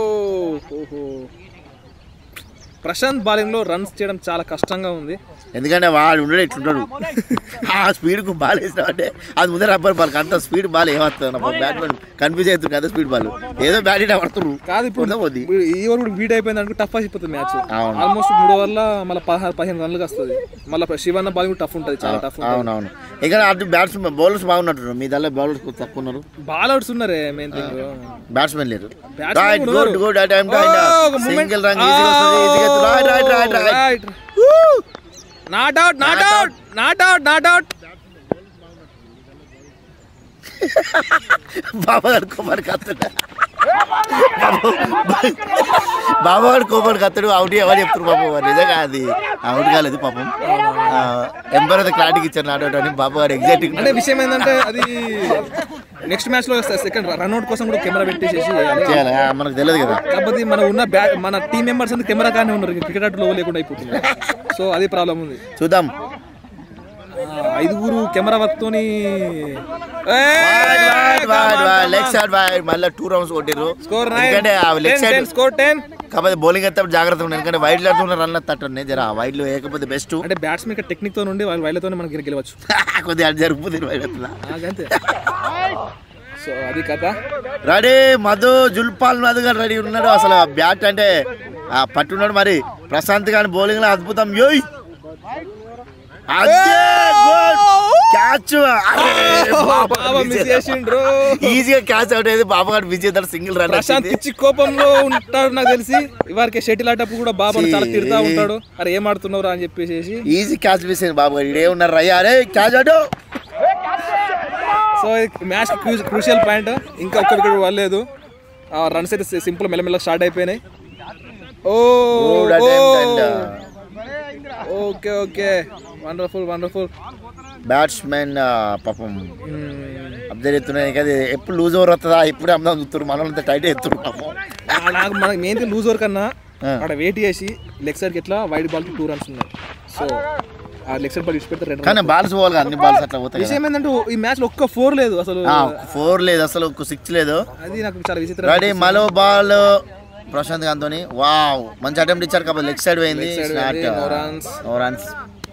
ప్రశాంత్ బౌలింగ్ లో రన్స్ చేయడం చాలా కష్టంగా ఉంది. ఎందుకంటే వాడు ఉండడు ఇట్లుంటాడు. ఆ స్పీడ్కు బాల్ వేసినామంటే అది ముందే రబ్బర్ బాల్ అంత స్పీడ్ బాల్ ఏమవుతుంది బ్యాట్మెన్ కన్ఫ్యూజ్ అవుతుంది కదా స్పీడ్ బాల్ ఏదో బ్యాట్ ఇట్లా పడుతున్నారు కాదు. ఇప్పుడు ఈ ఓవర్ కూడా బీట్ అయిపోయింది అనుకో టఫ్ అయిపోతుంది మ్యాచ్. ఆల్మోస్ట్ 3 ఓవర్ల మళ్ళీ 15 రన్లుగా వస్తుంది. మళ్ళీ శివన్న బాల్ కూడా టఫ్ ఉంటుంది, చాలా టఫ్. అవునవును. ఇక్కడ అటు బ్యాట్స్మెన్ బౌలర్స్ బాగున్నట్టు మీ దానిలో బౌలర్స్ తక్కువ ఉన్నారు. బాల్ అవుట్స్ ఉన్నారే మెయిన్ థింగ్, బ్యాట్స్మెన్ లేరు. Not out, not out, not out, not out. బాబాగారు కోపడికి వస్తాడు, బాబాగారు కోపడికి వస్తాడు. అవుట్ ఎవరు చెప్తారు పాపం, నిజంగా అది అవుట్ కాలేదు పాపం. ఎంపైర్ అయితే క్లారిటీకి ఇచ్చారు నాట్ అవుట్ అని. బాబాగారు ఎగ్జాక్ట్ అంటే విషయం ఏంటంటే అది నెక్స్ట్ మ్యాచ్ లో సెకండ్ రన్అట్ కోసం కూడా కెమెరా పెట్టేసేసి చేయాలి, మనకు తెలియదు కదా. కాకపోతే మన టీం మెంబర్స్ అంతా కెమెరా కానీ ఉన్నారు, క్రికెట్ ఆటలో లేకుండా అయిపోతుంది. సో అది ప్రాబ్లం ఉంది. చూద్దాం. 5 కెమెరా వర్క్ తోని లెగ్ సైడ్ మళ్ళీ 2 రౌండ్స్ కొట్టారు. Score leg side score 10. కాకపోతే బౌలింగ్ అయితే జాగ్రత్త ఉంది, ఎందుకంటే వైడ్ లేకుండా రన్ తట్టు జర వైడ్ లో వేయకపోతే బెస్ట్. అంటే బ్యాట్స్మెన్ టెక్నిక్ తో నుండి వైడ్లతో మనకి గెలవచ్చు. కొద్దిగా అది జరుగుతుంది వైడ్. అంతే. సో అది కథ. రెడీ మధు జుల్పాల్ మధు గారు రెడీ ఉన్నాడు. అసలు బ్యాట్ అంటే పట్టున్నాడు. మరి ప్రశాంత్ గారి బౌలింగ్ లో అద్భుతం. ఈజీగా క్యాచ్ అవుట్ అయ్యేది. బాబా గారు బిజీ అవుతాడు, సింగిల్ రన్. ప్రశాంత్ పిచ్చి కోపంలో ఉంటాడు నాకు తెలిసి. ఇవారికి షటిల్ ఆటప్పుడు కూడా బాబా చాలా తిడతా ఉంటాడు, అరే ఏం ఆడుతున్నావు అని చెప్పేసి. ఈజీ క్యాచ్ మిస్ అయింది బాబు గారు. ఇడే ఉన్నారు రయ్యా, అరే catch out. So match crucial point. ఇంకా ఒక్క వికెట్ వల్లేదు. రన్స్ అయితే సింపుల్ మెల్లమెల్ల స్టార్ట్ అయిపోయినాయి. Okay okay, wonderful wonderful. Batsmen పాపం అబ్జర్వ్ ఎత్తున్నాయి కదా, ఎప్పుడు లూజ్ ఓవర్ వస్తుందా ఎప్పుడు అమ్దాం చూస్తారు, మనల్ని టైట్ ఎత్తున్నారు పాపం. నాకు మనకి మెయిన్ లూజ్ ఓవర్ కన్నా అక్కడ వెయిట్ చేసి లెగ్ సైడ్కి ఎట్లా వైడ్ బాల్కి 2 రన్స్ ఉన్నాయి. సో ఆ లెగ్ సైడ్ బాల్ ఇచ్చిపెడితే 2 కానీ బాల్స్ పోవాలి, అన్ని బాల్స్ అట్లా పోతాయి. విషయం ఏంటంటే ఈ మ్యాచ్ లో ఒక్క 4 లేదు, అసలు 4 లేదు, అసలు ఒక్క 6 లేదు. అది నాకు చాలా విచిత్రం. రెడీ మరో బాల్ ప్రశాంత్ గాంతోని. వావ్ మంచి అటెంప్ట్ ఇచ్చారు, కాబట్టి లెగ్ సైడ్ పోయింది. No runs.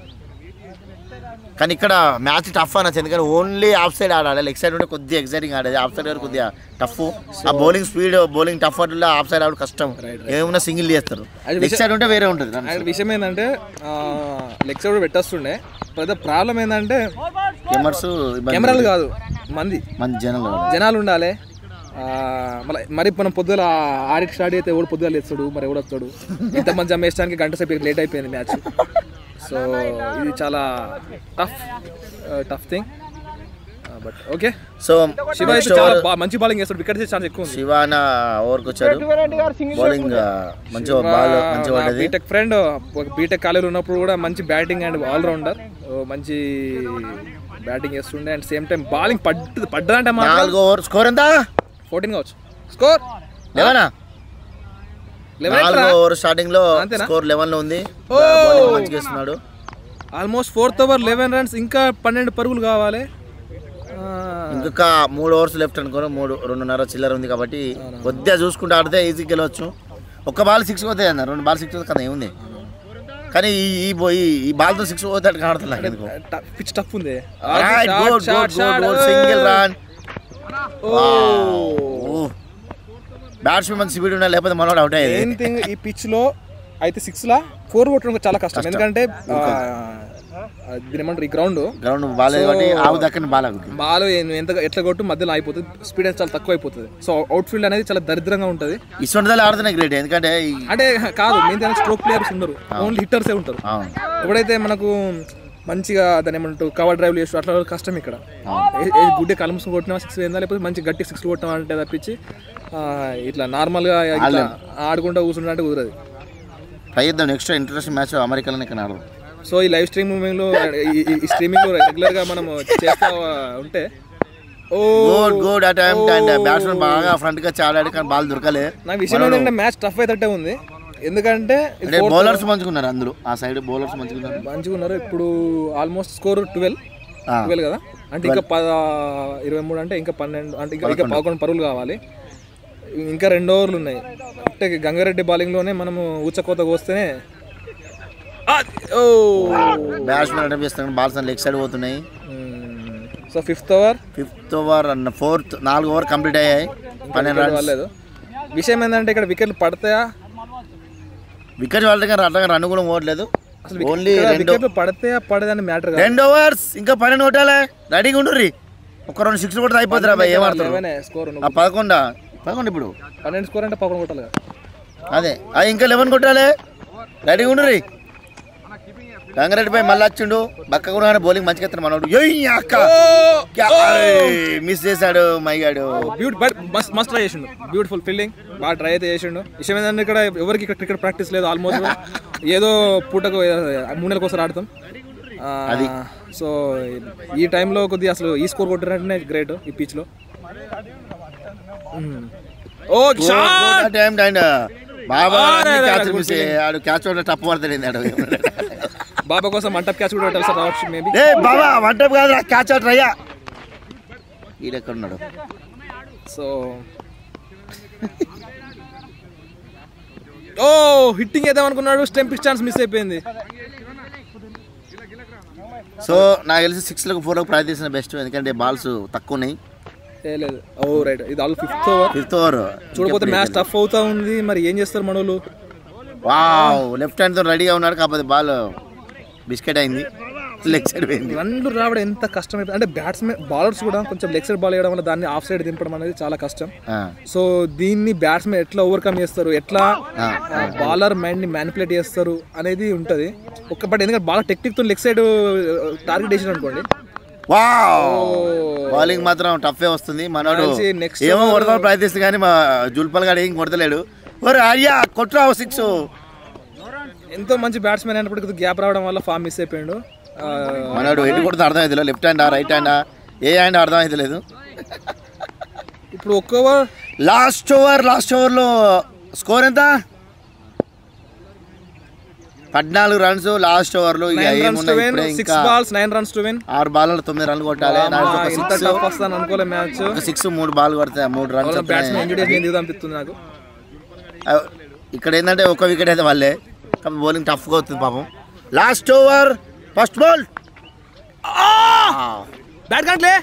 కానీ ఇక్కడ మ్యాచ్ టఫ్ అనొచ్చు, ఎందుకంటే ఓన్లీ ఆఫ్ సైడ్ ఆడాలి. లెగ్ సైడ్ ఉంటే కొద్దిగా ఎగ్జైటింగ్ ఆడేది, ఆఫ్ సైడ్ వరకు కొద్దిగా టఫ్. ఆ బౌలింగ్ స్పీడ్ బౌలింగ్ టఫ్ అట్లా ఆఫ్ సైడ్ ఆడు కష్టం, ఏమైనా సింగిల్ చేస్తారు. లెగ్ సైడ్ ఉంటే వేరే ఉంటుంది. విషయం ఏంటంటే లెగ్ సైడ్ పెట్టేస్తుండే, పెద్ద ప్రాబ్లం ఏంటంటే కెమెరాలు కాదు, మంది జనాలు ఉండాలి. మరి మనం పొద్దున 6కి స్టార్ట్ అయితే ఎవడు పొద్దుగా లేస్తాడు, మరి ఎవడు వస్తాడు. ఇంతమంది జమ్మేయడానికి గంట సేపు లేట్ అయిపోయింది మ్యాచ్. సో ఇది చాలా tough thing. But okay. So Shiva అయితే చాలా మంచి బౌలింగ్ చేస్తాడు, వికెట్ చాలా ఎక్కువ ఉంది. శివాన ఓవర్కి వచ్చాడు, బౌలింగ్ మంచి బాల్ మంచి పడ్డది. బీటెక్ ఫ్రెండ్ బీటెక్ కాలేజీలో ఉన్నప్పుడు కూడా మంచి బ్యాటింగ్ అండ్ ఆల్రౌండర్, మంచి బ్యాటింగ్ చేస్తుండే. అండ్ సేమ్ టైం బౌలింగ్ పడ్డదంటే 4 ఓవర్. స్కోర్ ఎంత? 14 కావచ్చు. స్కోర్ 11. 4 ఓవర్ స్టార్టింగ్ లో స్కోర్ 11 లో ఉంది. మంచిగా చేస్తున్నాడు. ఆల్మోస్ట్ 4th ఓవర్ 11 రన్స్, ఇంకా 12 పరుగులు కావాలి. ఇంకొక 3 ఓవర్స్ లెఫ్ట్ అనుకో, 2.5 చిల్లర ఉంది కాబట్టి కొద్దిగా చూసుకుంటూ ఆడితే ఈజీ గెలవచ్చు. ఒక్క బాల్ 6 పోతాయి అన్న, 2 బాల్ 6 కదా ఏముంది. కానీ ఈ బాల్ తో 6 పోతే కనబడుతుంది నాకు ఎందుకు. పిచ్ టఫ్ ఉంది. Single run. బ్యాట్స్మెన్ మంచి స్పీడ్ ఉండాలి, లేకపోతే మనోడు అవుట్ అయ్యేది. ఈ పిచ్ లో అయితే 6 లా 4 కొట్టడం చాలా కష్టం, ఎందుకంటే ఈ గ్రౌండ్ బాల్ దక్కని బాల్ ఎట్లా కొట్టు మధ్యలో అయిపోతుంది, స్పీడ్ అనేది చాలా తక్కువ అయిపోతుంది. సో అవుట్ ఫీల్డ్ అనేది చాలా దరిద్రంగా ఉంటుంది. ఇటువంటి ఆడుతున్నాయి గ్రేట్, ఎందుకంటే అంటే కాదు మెయిన్ స్ట్రోక్ ప్లేయర్స్ ఉండరు, ఓన్లీ హిట్టర్సే ఉంటారు. ఎప్పుడైతే మనకు మంచిగా దాని ఏమంటారు కవర్ డ్రైవ్ చేస్తూ అట్లా కష్టం. ఇక్కడ గుడ్డే కలమ్స్ కొట్టినా 6 వేయిందా, లేకపోతే మంచి గట్టి 6 కొట్టినా అంటే తప్పించి ఇట్లా నార్మల్గా ఆడుకుంటూ కూర్చుంటా అంటే కుదరదు. ట్రై చేద్దాం నెక్స్ట్ ఇంటర్నేషనల్ మ్యాచ్ అమెరికాలోనే ఇక్కడ ఆడదాం. సో ఈ లైవ్ స్ట్రీమింగ్లో ఈ స్ట్రీమింగ్లో రెగ్యులర్గా మనం చేస్తూ ఉంటే గుడ్ అటెంప్ట్ అండ్ బ్యాట్స్మెన్ బాగా ఫ్రంట్ గా చాడాడు, కానీ బాల్ దొరకలే. నాకు విషయం ఏంటంటే మ్యాచ్ టఫ్ అయితే ఉంది, ఎందుకంటే బౌలర్స్ మంచుకున్నారు, అందులో ఆ సైడ్ బౌలర్స్ మంచుకున్నారు. ఇప్పుడు ఆల్మోస్ట్ స్కోర్ 12 కదా, అంటే ఇంకా 23 అంటే ఇంకా 12 అంటే ఇంకా 11 పరుగులు కావాలి. ఇంకా 2 ఓవర్లు ఉన్నాయి. అంటే గంగారెడ్డి బౌలింగ్లోనే మనము ఊచకోత కోస్తేనే బ్యాట్స్మెన్ అటెంప్ట్ చేస్తాను, బాల్స్ లెగ్ సైడ్ పోతున్నాయి. సో ఫిఫ్త్ ఓవర్ అన్న 4 ఓవర్ కంప్లీట్ అయ్యాయి. 12 రన్స్. విషయం ఏంటంటే ఇక్కడ వికెట్లు పడతాయా? వికెట్ పడతాయి అట్లా రన్ కూడా పోవట్లేదు. ఓన్లీ వికెట్లు పడతాయా పడదని మ్యాటర్. 2 ఓవర్స్ ఇంకా 12 కొట్టాలి. రెడీగా ఉండుర్రి. ఒక 2 6 కొడితే అయిపోతుంది. అబ్బాయి ఏమాడతారు? 11 ఇప్పుడు 12 స్కోర్ అంటే 11 కొట్టాలి. అదే ఇంకా 11 కొట్టాలి. రెడీగా ఉండుర్రి. రంగారెడ్డి పై మళ్ళీ వచ్చిండు. బక్క కూడా బౌలింగ్ మంచిగా ఎత్తాడు మనోడు. మిస్ చేశాడు మైగాడు. మస్ట్ ట్రై చేసిండు. బ్యూటిఫుల్ ఫీల్డింగ్, బాగా ట్రై అయితే చేసిండు. విషయం ఏంటంటే ఇక్కడ ఎవరికి ఇక్కడ క్రికెట్ ప్రాక్టీస్ లేదు. ఆల్మోస్ట్ ఏదో పూటకు 3 నెలలకు ఒకసారి ఆడతాం. సో ఈ టైంలో కొద్దిగా అసలు ఈ స్కోర్ కొట్టినట్టే గ్రేట్ ఈ పిచ్ లో. తప్పు పడతాడు. బాబా కోసం వన్ టప్ క్యాచ్ కూడా పెట్టాలి సార్. రావచ్చు మేబీ. బాబా వన్ టప్ కాదు, క్యాచ్ అవుట్ అయ్యా. ఈడెక్కడ ఉన్నాడు? సో హిట్టింగ్ వేద్దాం అనుకున్నాడు, స్టెంప్ ఛాన్స్ మిస్ అయిపోయింది. సో నాకు తెలిసి 6లకు 4లకు ప్రయత్నించిన బెస్ట్, ఎందుకంటే బాల్స్ తక్కువ ఉన్నాయి. లేదు. రైట్, ఇది ఆల్ ఫిఫ్త్ ఓవర్. చూడకపోతే మ్యాచ్ టఫ్ అవుతా ఉంది. మరి ఏం చేస్తారు మనోళ్ళు? వావ్, లెఫ్ట్ హ్యాండ్ తో రెడీగా ఉన్నాడు, కాకపోతే బాల్ బిస్కెట్ అయింది, లెగ్ సైడ్ పోయింది. రన్లు రావడం ఎంత కష్టం అయిపోయింది అంటే బ్యాట్స్మెన్ బౌలర్స్ కూడా కొంచెం లెగ్ సైడ్ బాల్ వేయడం వల్ల దాన్ని ఆఫ్ సైడ్ దింపడం అనేది చాలా కష్టం. సో దీన్ని బ్యాట్స్మెన్ ఎట్లా ఓవర్కమ్ చేస్తారు, ఎట్లా బౌలర్ మైండ్ ని మ్యానిపులేట్ చేస్తారు అనేది ఉంటది. బట్ ఎందుకంటే బాల్ టెక్నిక్ తో లెగ్ సైడ్ టార్గెట్ చేసిన అనుకోండి, బౌలింగ్ మాత్రం టఫ్ వస్తుంది. మనోడు ఏమో కొడతా ప్రయత్నిస్తుంది కానీ మా జుల్పల్ గాడు ఏం కొడతలేడు. అయ్యా కొట్టురా 6. ఎంతో మంచి బ్యాట్స్మెన్ అయినప్పటికీ గ్యాప్ రావడం వల్ల ఫామ్ మిస్ అయిపోయాడు. మనోడు ఎటు కొడుతా అర్థం అవుతుంది, లెఫ్ట్ హ్యాండా రైట్ హ్యాండా ఏ హ్యాండ్ అర్థం అవుతలేదు. ఇప్పుడు ఒక్క ఓవర్ లాస్ట్ ఓవర్లో స్కోర్ ఎంత? 14 రన్స్ లాస్ట్ ఓవర్ లో. 6 balls 9 runs to win. 6 బాల్లలో 9 రన్లు కొట్టాలి. ఇంత టఫ్ వస్తాను అనుకోలే మ్యాచ్. 6 3 బాల్ కొడితే 3 రన్స్. అనిపిస్తుంది నాకు. ఇక్కడ ఏంటంటే ఒక వికెట్ అయితే వాళ్ళే, బౌలింగ్ టఫ్ గా అవుతుంది పాపం. Last over first ball bat కంట్లే.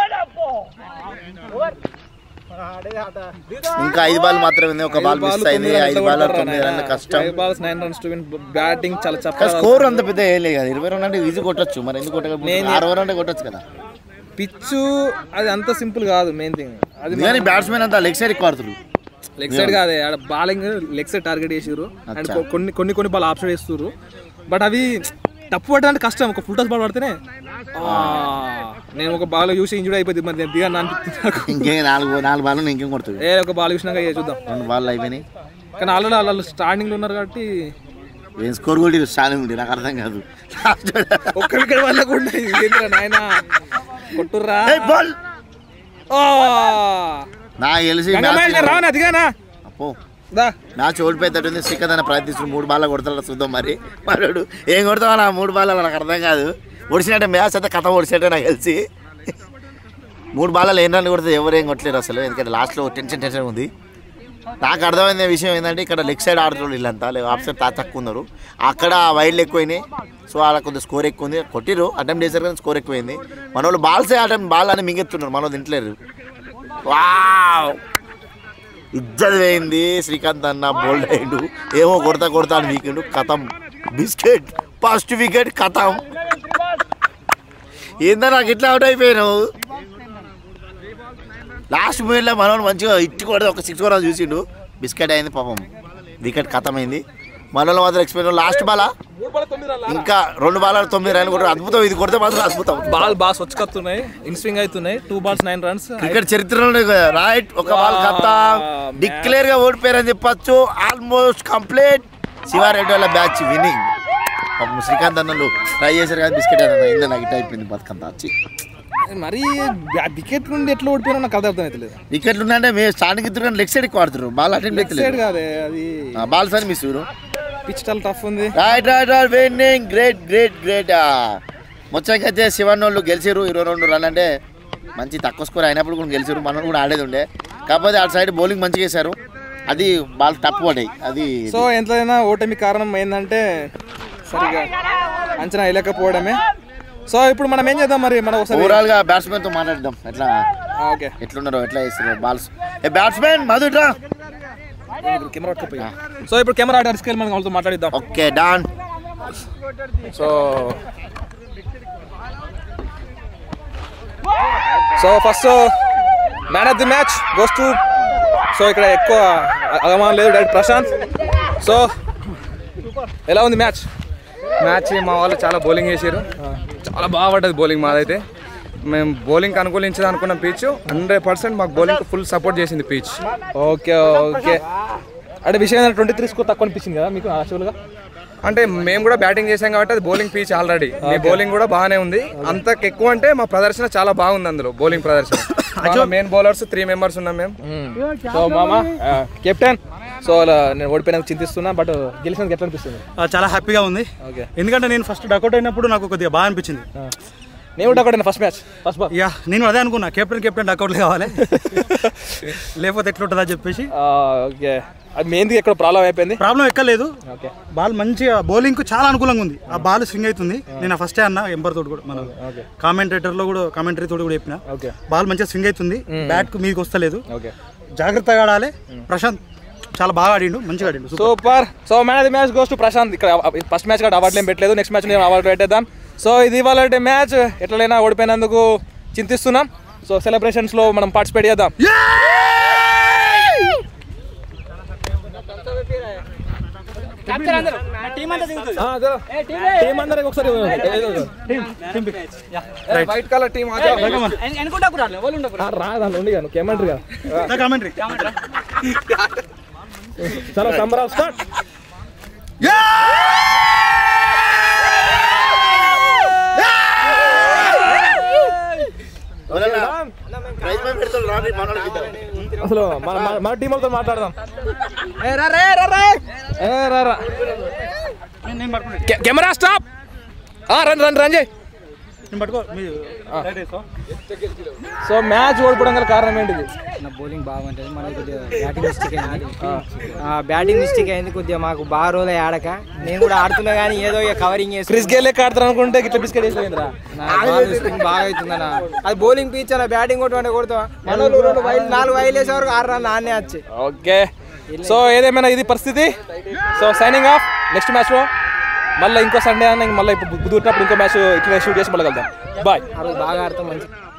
ఇంకా 5 బాల్ మాత్రమే, ఒక బాల్ మిస్ అయింది. 5 బాల్ 9 రన్లు కష్టం. 5 balls 9 runs to win. Batting చాలా చప్పగా. స్కోర్ అంత పెద్ద ఏం లేదు కదా, 20 రన్ అంటే ఈజీ కొట్టొచ్చు. మరి ఎందుకు కొట్టకపోతే 6 ఓవర్ అంటే కొట్టొచ్చు కదా. పిచ్చు అది అంత సింపుల్ కాదు. మెయిన్ థింగ్ అది కానీ బ్యాట్స్మెన్ అంతా లెగ్ సైడ్ ఎక్కువ ఆడుతున్నారు. లెగ్ సైడ్ కాదే, బాలింగ్ లెగ్ సైడ్ టార్గెట్ చేసారు అండ్ కొన్ని బాల్ ఆఫ్ సైడ్ వేస్తారు. బట్ అవి తప్పు పడడానికి కష్టం. ఒక ఫుల్ టాస్ బాల్ పడితేనే నేను ఒక బాల్ చూసి ఇంజురీ అయిపోయింది. మరి దిగా ఇంకేం 4 బాల్ ఇంకేం కొడుతుంది. ఒక బాల్ చూసినాక చూద్దాం. 2 బాల్ అయిపోయినాయి. కానీ ఆల్రెడీ వాళ్ళు స్టార్టింగ్ లో ఉన్నారు కాబట్టి ఏం స్కోర్ కొట్టి స్టార్టింగ్ ఉంటే నాకు అర్థం కాదు. ఒక్క వికెట్ వల్ల కూడా నాయన కొట్టుర్రా. నాకు తెలిసి రానా దిగానా అప్పో మ్యాచ్ ఓడిపోయేటట్టుంది. శ్రీకాంత్ అన్న ప్రయత్నిస్తూ 3 బాల్ కొడతాడు చూద్దాం. మరి మరోడు ఏం కొడతావు నా 3 బాల్ నాకు అర్థం కాదు. ఒడిసినట్టే మ్యాచ్ అయితే కథ ఒడిసినట్టే నాకు తెలిసి. 3 బాల్ ఎన్ని రన్లు కొడితే ఎవరు ఏం కొట్టలేరు అసలు, ఎందుకంటే లాస్ట్లో టెన్షన్ ఉంది. నాకు అర్థమైన విషయం ఏంటంటే ఇక్కడ లెగ్ సైడ్ ఆడుతున్నారు వీళ్ళంతా, ఆఫ్ సైడ్ తక్కువ ఉన్నారు. అక్కడ వైడ్లు ఎక్కువైనాయి. సో అలా కొద్దిగా స్కోర్ ఎక్కువ ఉంది. కొట్టిరు అటెంప్ట్ చేశారు కానీ స్కోర్ ఎక్కువైంది. మన వాళ్ళు బాల్సే బాల్ అని మింగెత్తున్నారు, మన వాళ్ళు తింటలేరు. ఇజ్జత్ పోయింది. శ్రీకాంత్ అన్న బోల్డ్ అయ్యిండు, ఏమో కొడతా అని వీకెండ్ కథం బిస్కెట్. ఫస్ట్ వికెట్ కథం. ఏందా నాకు ఇట్లా అవుట్ అయిపోయినావు. లాస్ట్ మూమెంట్లో మనోడు మంచిగా ఇట్టి కొడితే ఒక 6 కూడా చూసిండు, బిస్కెట్ అయింది పాపం. వికెట్ కథం అయింది. మనలో మాత్రం ఎక్స్పీరియన్స్. లాస్ట్ బాల్ ఇంకా 2 బాల్ 9 రన్లు కొట్టారు. అద్భుతం, ఇది కొడితే మాత్రం అద్భుతం. బాల్ బాగా స్వచ్ఛకత్తున్నాయి, ఇన్ స్వింగ్ అవుతున్నాయి. 2 balls 9 runs. క్రికెట్ చరిత్రలో రైట్ ఒక బాల్ కథం. డిక్లేర్ గా ఓడిపోయారని చెప్పొచ్చు. Almost complete. శివారెడ్డి వాళ్ళ బ్యాచ్ విన్నింగ్. శ్రీకాంత్ అన్నలు ట్రై చేశారు కదా, బిస్కెట్ అయింది. నాకు ఇట్ అయిపోయింది బతుకంతా వచ్చి. మరి వికెట్ నుండి ఎట్లా ఓడిపోయినా నాకు అర్థం అవుతలేదు. వికెట్లు ఉన్నాయంటే మేము స్టార్టింగ్ ఇద్దరు కానీ లెగ్ సైడ్ ఎక్కువ ఆడుతున్నారు. బాల్ అటెంప్ట్ సైడ్ కాదే, అది బాల్ సార్ మిస్. పిచ్ చాలా టఫ్ ఉంది. Right winning. గ్రేట్. మొత్తానికి అయితే శివన్ వాళ్ళు గెలిచారు. 22 రన్ అంటే మంచి తక్కువ స్కోర్ అయినప్పుడు కూడా గెలిచారు. మనం కూడా ఆడేది ఉండే. కాకపోతే ఆ సైడ్ బౌలింగ్ మంచిగా వేశారు, అది బాల్ తప్పు పడ్డాయి. అది సో ఎంతైనా ఓటమి కారణం ఏంటంటే సరిగా అంచనా వేయలేకపోవడమే. సో ఇప్పుడు మనం ఏం చేద్దాం మరి, మనం ఒకసారి ఓవరాల్ గా బ్యాట్స్మెన్ తో మాట్లాడదాం. ఎట్లా ఓకే ఎట్లున్నారో, ఎట్లా వేస్తారు బాల్స్. బ్యాట్స్మెన్ మధుట్రా. కెమెరా పట్టుకుపోయా. సో ఇప్పుడు కెమెరా తీసుకెళ్ళి మనం వాళ్ళతో మాట్లాడిద్దాం. Okay done. So first man of the match goes to, so ఇక్కడ ఎక్కువ అగమానం లేదు, డైరెక్ట్ ప్రశాంత్. సో ఎలా ఉంది మ్యాచ్? మా వాళ్ళు చాలా బౌలింగ్ చేశారు, చాలా బాగా పడ్డది బౌలింగ్. మాదైతే మేము బౌలింగ్ అనుకూలించదు అనుకున్న పిచ్ 100% మాకు బౌలింగ్ ఫుల్ సపోర్ట్ చేసింది పిచ్. Okay okay. అంటే విషయం 23 స్కోర్ తక్కువ అనిపించింది కదా మీకు యాక్చువల్గా? అంటే మేము కూడా బ్యాటింగ్ చేసాం కాబట్టి అది బౌలింగ్ పిచ్ ఆల్రెడీ. మీ బౌలింగ్ కూడా బాగానే ఉంది, అంతకు ఎక్కువ అంటే మా ప్రదర్శన చాలా బాగుంది అందులో బౌలింగ్ ప్రదర్శన. మెయిన్ బౌలర్స్ 3 మెంబర్స్ ఉన్నాం మేము. సో మామ కెప్టెన్, సో అలా నేను ఓడిపోయినా చింతిస్తున్నా, బట్ గెలిచినందుకు ఎట్లా అనిపిస్తుంది? చాలా హ్యాపీగా ఉంది. ఓకే. ఎందుకంటే నేను ఫస్ట్ డకౌట్ అయినప్పుడు నాకు కొద్దిగా బాగా అనిపించింది. నేను డకౌట్ అయినా first match first ball. Yeah, నేను అదే అనుకున్నా, కెప్టెన్ డకౌట్లు కావాలి లేకపోతే ఎట్లుంటుందా చెప్పేసి. ఓకే, అది మెయిన్ది ఎక్కడ ప్రాబ్లం అయిపోయింది? ప్రాబ్లం ఎక్కలేదు. ఓకే. బాల్ మంచిగా బౌలింగ్ చాలా అనుకూలంగా ఉంది, ఆ బాల్ స్వింగ్ అవుతుంది. నేను ఫస్టే అన్నా ఎంబర్ తోటి కూడా, మన కామెంటరీ తోటి కూడా చెప్పిన, బాల్ మంచిగా స్వింగ్ అవుతుంది, బ్యాట్ మీదకి వస్తలేదు, జాగ్రత్తగా ఆడాలి. ప్రశాంత్ చాలా బాగా ఆడిండు, మంచిగా ఆడిండు, super. So man of the match goes to Prashant. ఇక్కడ ఫస్ట్ మ్యాచ్ కూడా అవార్డులు ఏం పెట్టలేదు, నెక్స్ట్ మ్యాచ్ నేను అవార్డు పెట్టేద్దాం. సో ఇది ఇవాళ మ్యాచ్, ఎట్లయినా ఓడిపోయినందుకు చింతిస్తున్నాం. సో సెలబ్రేషన్స్లో మనం పార్టిసిపేట్ చేద్దాం. వైట్ కలర్ టీమ్ చాలా సంబరాలు స్టార్ట్. అసలు మన టీం వాళ్ళతో మాట్లాడదాం. Camera stop. రండి. సో మ్యాచ్ ఓడిపోవడం గల కారణం ఏంటిది? నా బౌలింగ్ బాగుంటుంది, మనకి కొద్దిగా బ్యాటింగ్ మిస్టేక్ అయింది. బ్యాటింగ్ మిస్టేక్ అయింది కొద్దిగా, మాకు బాగా రోజులు ఆడక. నేను కూడా ఆడుతున్నా కానీ ఏదో కవరింగ్ చేసి క్రిస్ గేల్ లెక్క ఆడతాను అనుకుంటే ఇట్లా బిస్కెట్ వేసిపోయిందిరా. బాగా అవుతుందన్న, అది బౌలింగ్ పిచ్ అలా బ్యాటింగ్ కొట్టమంటే కొడతావా? మనోళ్ళు 4 వైలు వేసే వరకు 6 రన్ ఆనే వచ్చి. ఓకే. సో ఏదేమైనా ఇది పరిస్థితి. So signing off. Next match లో మళ్ళీ ఇంకో సండే అన్న, మళ్ళీ ఇప్పుడు బుద్ధి ఇంకో మ్యాచ్ ఇట్లా షూట్ చేసి మళ్ళీ కలుద్దాం. బాయ్. బాగా ఆడతాం మంచి.